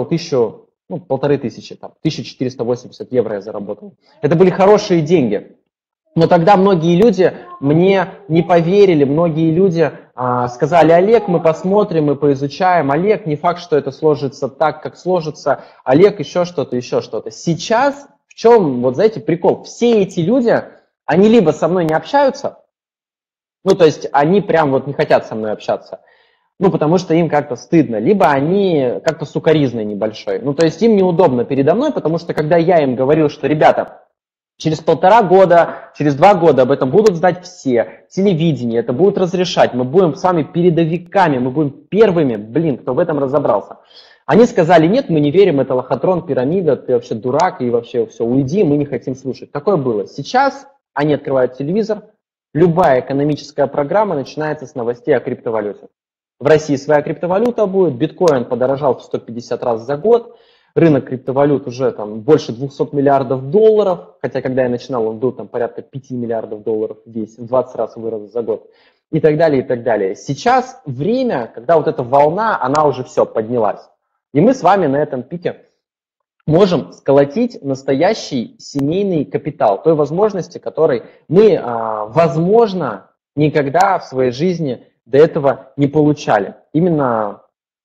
1500, там, 1480 евро я заработал. Это были хорошие деньги. Но тогда многие люди мне не поверили, многие люди сказали: Олег, мы посмотрим, мы поизучаем. Олег, не факт, что это сложится так, как сложится. Олег, еще что-то, еще что-то. Сейчас в чем, вот знаете, прикол? Все эти люди, они либо со мной не общаются, ну то есть они прям вот не хотят со мной общаться, ну потому что им как-то стыдно, либо они как-то сукоризны небольшой. Ну то есть им неудобно передо мной, потому что когда я им говорил, что, ребята, через 1,5 года, через 2 года об этом будут знать все, телевидение это будут разрешать, мы будем с вами передовиками, мы будем первыми, кто в этом разобрался. Они сказали: нет, мы не верим, это лохотрон, пирамида, ты вообще дурак, и вообще все, уйди, мы не хотим слушать. Такое было. Сейчас они открывают телевизор, любая экономическая программа начинается с новостей о криптовалюте. В России своя криптовалюта будет, биткоин подорожал в 150 раз за год, рынок криптовалют уже там больше 200 миллиардов долларов, хотя когда я начинал, он был там порядка 5 миллиардов долларов весь, в 20 раз вырос за год, и так далее, и так далее. Сейчас время, когда вот эта волна, она уже все, поднялась. И мы с вами на этом пике можем сколотить настоящий семейный капитал, той возможности, которой мы, возможно, никогда в своей жизни до этого не получали. Именно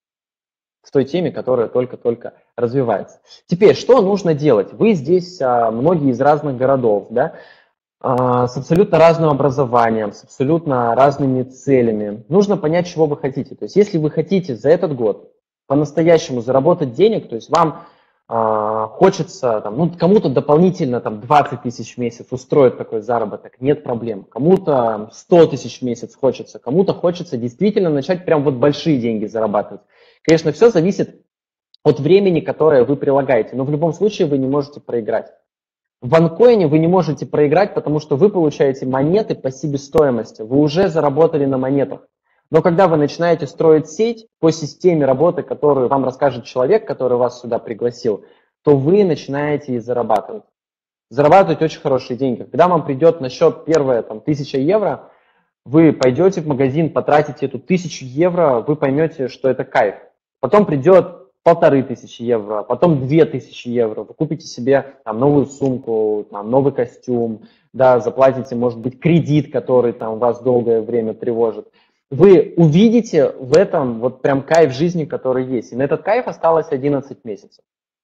в той теме, которая только-только развивается. Теперь, что нужно делать? Вы здесь многие из разных городов, да, с абсолютно разным образованием, с абсолютно разными целями. Нужно понять, чего вы хотите. То есть, если вы хотите за этот год по-настоящему заработать денег, то есть вам хочется, там, ну, кому-то дополнительно там, 20 тысяч в месяц устроить такой заработок, нет проблем. Кому-то 100 тысяч в месяц хочется, кому-то хочется действительно начать прям вот большие деньги зарабатывать. Конечно, все зависит от времени, которое вы прилагаете, но в любом случае вы не можете проиграть. В OneCoin вы не можете проиграть, потому что вы получаете монеты по себестоимости, вы уже заработали на монетах. Но когда вы начинаете строить сеть по системе работы, которую вам расскажет человек, который вас сюда пригласил, то вы начинаете и зарабатывать. Зарабатывать очень хорошие деньги. Когда вам придет на счет первая 1000 евро, вы пойдете в магазин, потратите эту 1000 евро, вы поймете, что это кайф. Потом придет 1500 евро, потом 2000 евро, вы купите себе там, новую сумку, там, новый костюм, да, заплатите, может быть, кредит, который там, вас долгое время тревожит. Вы увидите в этом вот прям кайф жизни, который есть. И на этот кайф осталось 11 месяцев.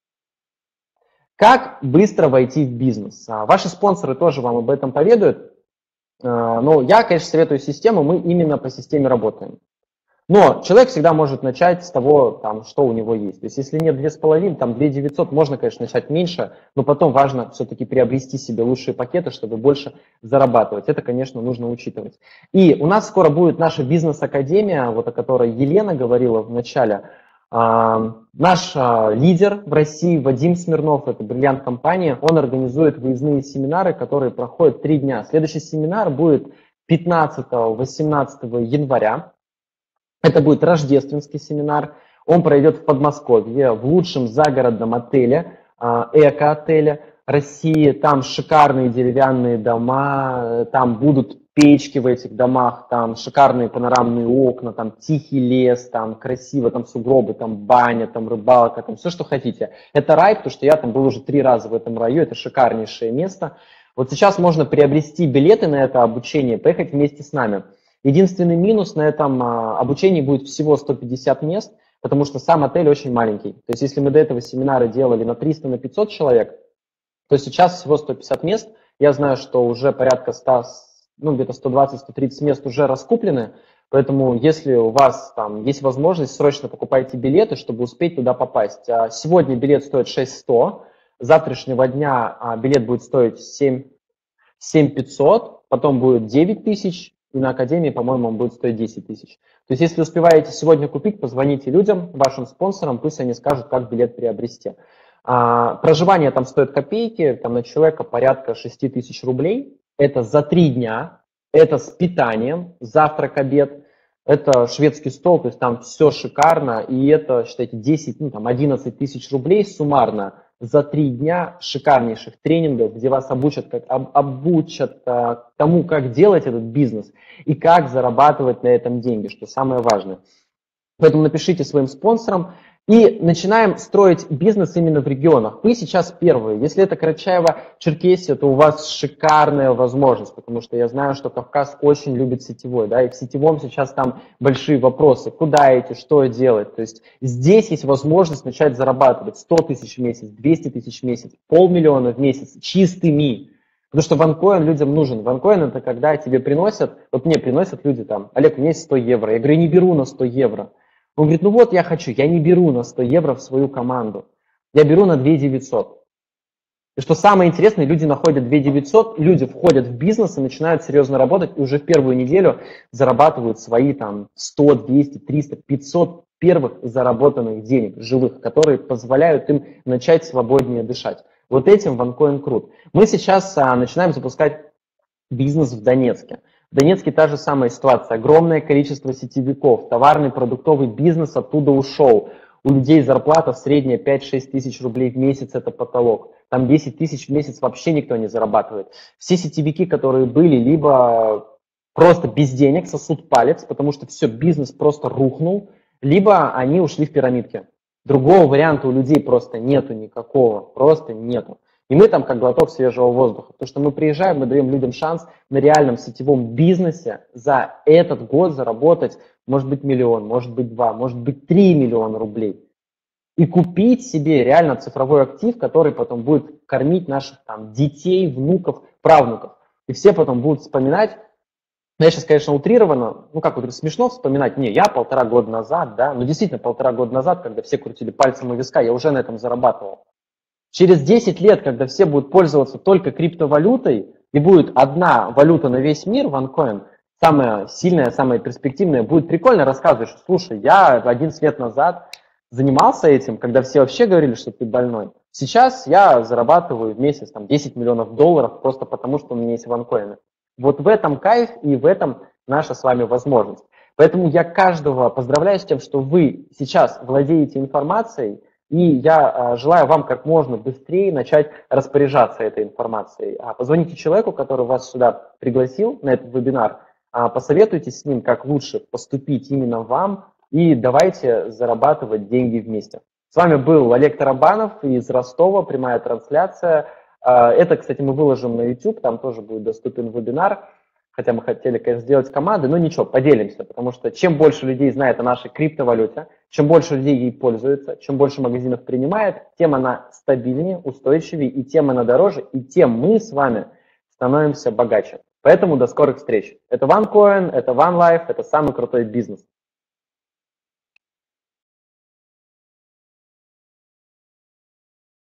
Как быстро войти в бизнес? Ваши спонсоры тоже вам об этом поведают. Но я, конечно, советую систему, мы именно по системе работаем. Но человек всегда может начать с того, там, что у него есть. То есть если нет 2,5, там 2 900, можно, конечно, начать меньше, но потом важно все-таки приобрести себе лучшие пакеты, чтобы больше зарабатывать. Это, конечно, нужно учитывать. И у нас скоро будет наша бизнес-академия, вот о которой Елена говорила в начале. Наш лидер в России Вадим Смирнов, это бриллиант компания, он организует выездные семинары, которые проходят 3 дня. Следующий семинар будет 15-18 января. Это будет рождественский семинар. Он пройдет в Подмосковье, в лучшем загородном отеле, эко-отеле России. Там шикарные деревянные дома, там будут печки в этих домах, там шикарные панорамные окна, там тихий лес, там красиво, там сугробы, там баня, там рыбалка, там все, что хотите. Это рай, потому что я там был уже 3 раза в этом раю, это шикарнейшее место. Вот сейчас можно приобрести билеты на это обучение, поехать вместе с нами. Единственный минус на этом обучении будет всего 150 мест, потому что сам отель очень маленький. То есть если мы до этого семинары делали на 300, на 500 человек, то сейчас всего 150 мест. Я знаю, что уже порядка 100, ну где-то 120-130 мест уже раскуплены, поэтому если у вас там есть возможность, срочно покупайте билеты, чтобы успеть туда попасть. Сегодня билет стоит 6100, с завтрашнего дня билет будет стоить 7500, потом будет 9000, и на Академии, по-моему, он будет стоить 10 тысяч. То есть, если успеваете сегодня купить, позвоните людям, вашим спонсорам, пусть они скажут, как билет приобрести. Проживание там стоит копейки, там на человека порядка 6 тысяч рублей. Это за 3 дня, это с питанием, завтрак, обед, это шведский стол, то есть там все шикарно, и это, считайте, 10, ну там 11 тысяч рублей суммарно за 3 дня шикарнейших тренингов, где вас обучат тому, как делать этот бизнес и как зарабатывать на этом деньги, что самое важное. Поэтому напишите своим спонсорам и начинаем строить бизнес именно в регионах. Вы сейчас первые. Если это Карачаево-Черкесия, то у вас шикарная возможность, потому что я знаю, что Кавказ очень любит сетевой, да, и в сетевом сейчас там большие вопросы. Куда идти, что делать? То есть здесь есть возможность начать зарабатывать 100 тысяч в месяц, 200 тысяч в месяц, 500 000 в месяц чистыми. Потому что ванкоин людям нужен. Ванкоин это когда тебе приносят, вот мне приносят люди там, Олег, у меня есть 100 евро. Я говорю, не беру на 100 евро. Он говорит, ну вот я хочу, я не беру на 100 евро в свою команду, я беру на 2 900. И что самое интересное, люди находят 2 900, люди входят в бизнес и начинают серьезно работать, и уже в первую неделю зарабатывают свои там 100, 200, 300, 500 первых заработанных денег живых, которые позволяют им начать свободнее дышать. Вот этим OneCoin крут. Мы сейчас начинаем запускать бизнес в Донецке. В Донецке та же самая ситуация. Огромное количество сетевиков, товарный, продуктовый бизнес оттуда ушел. У людей зарплата средняя 5-6 тысяч рублей в месяц, это потолок. Там 10 тысяч в месяц вообще никто не зарабатывает. Все сетевики, которые были, либо просто без денег сосут палец, потому что все, бизнес просто рухнул, либо они ушли в пирамидки. Другого варианта у людей просто нету никакого, просто нету. И мы там как глоток свежего воздуха, потому что мы приезжаем, мы даем людям шанс на реальном сетевом бизнесе за этот год заработать, может быть, 1 миллион, может быть, 2, может быть, 3 миллиона рублей. И купить себе реально цифровой актив, который потом будет кормить наших там детей, внуков, правнуков. И все потом будут вспоминать, я сейчас, конечно, утрированно, ну как вот смешно вспоминать, не, я 1,5 года назад, да, но действительно 1,5 года назад, когда все крутили пальцем у виска, я уже на этом зарабатывал. Через 10 лет, когда все будут пользоваться только криптовалютой, и будет одна валюта на весь мир, OneCoin, самая сильная, самая перспективная, будет прикольно рассказывать, что, слушай, я 11 лет назад занимался этим, когда все вообще говорили, что ты больной. Сейчас я зарабатываю в месяц там, 10 миллионов долларов просто потому, что у меня есть OneCoin. Вот в этом кайф и в этом наша с вами возможность. Поэтому я каждого поздравляю с тем, что вы сейчас владеете информацией, и я желаю вам как можно быстрее начать распоряжаться этой информацией. Позвоните человеку, который вас сюда пригласил на этот вебинар, посоветуйтесь с ним, как лучше поступить именно вам, и давайте зарабатывать деньги вместе. С вами был Олег Тарабанов из Ростова, прямая трансляция. Это, кстати, мы выложим на YouTube, там тоже будет доступен вебинар. Хотя мы хотели, конечно, сделать команды, но ничего, поделимся, потому что чем больше людей знает о нашей криптовалюте, чем больше людей ей пользуется, чем больше магазинов принимает, тем она стабильнее, устойчивее, и тем она дороже, и тем мы с вами становимся богаче. Поэтому до скорых встреч. Это OneCoin, это OneLife, это самый крутой бизнес.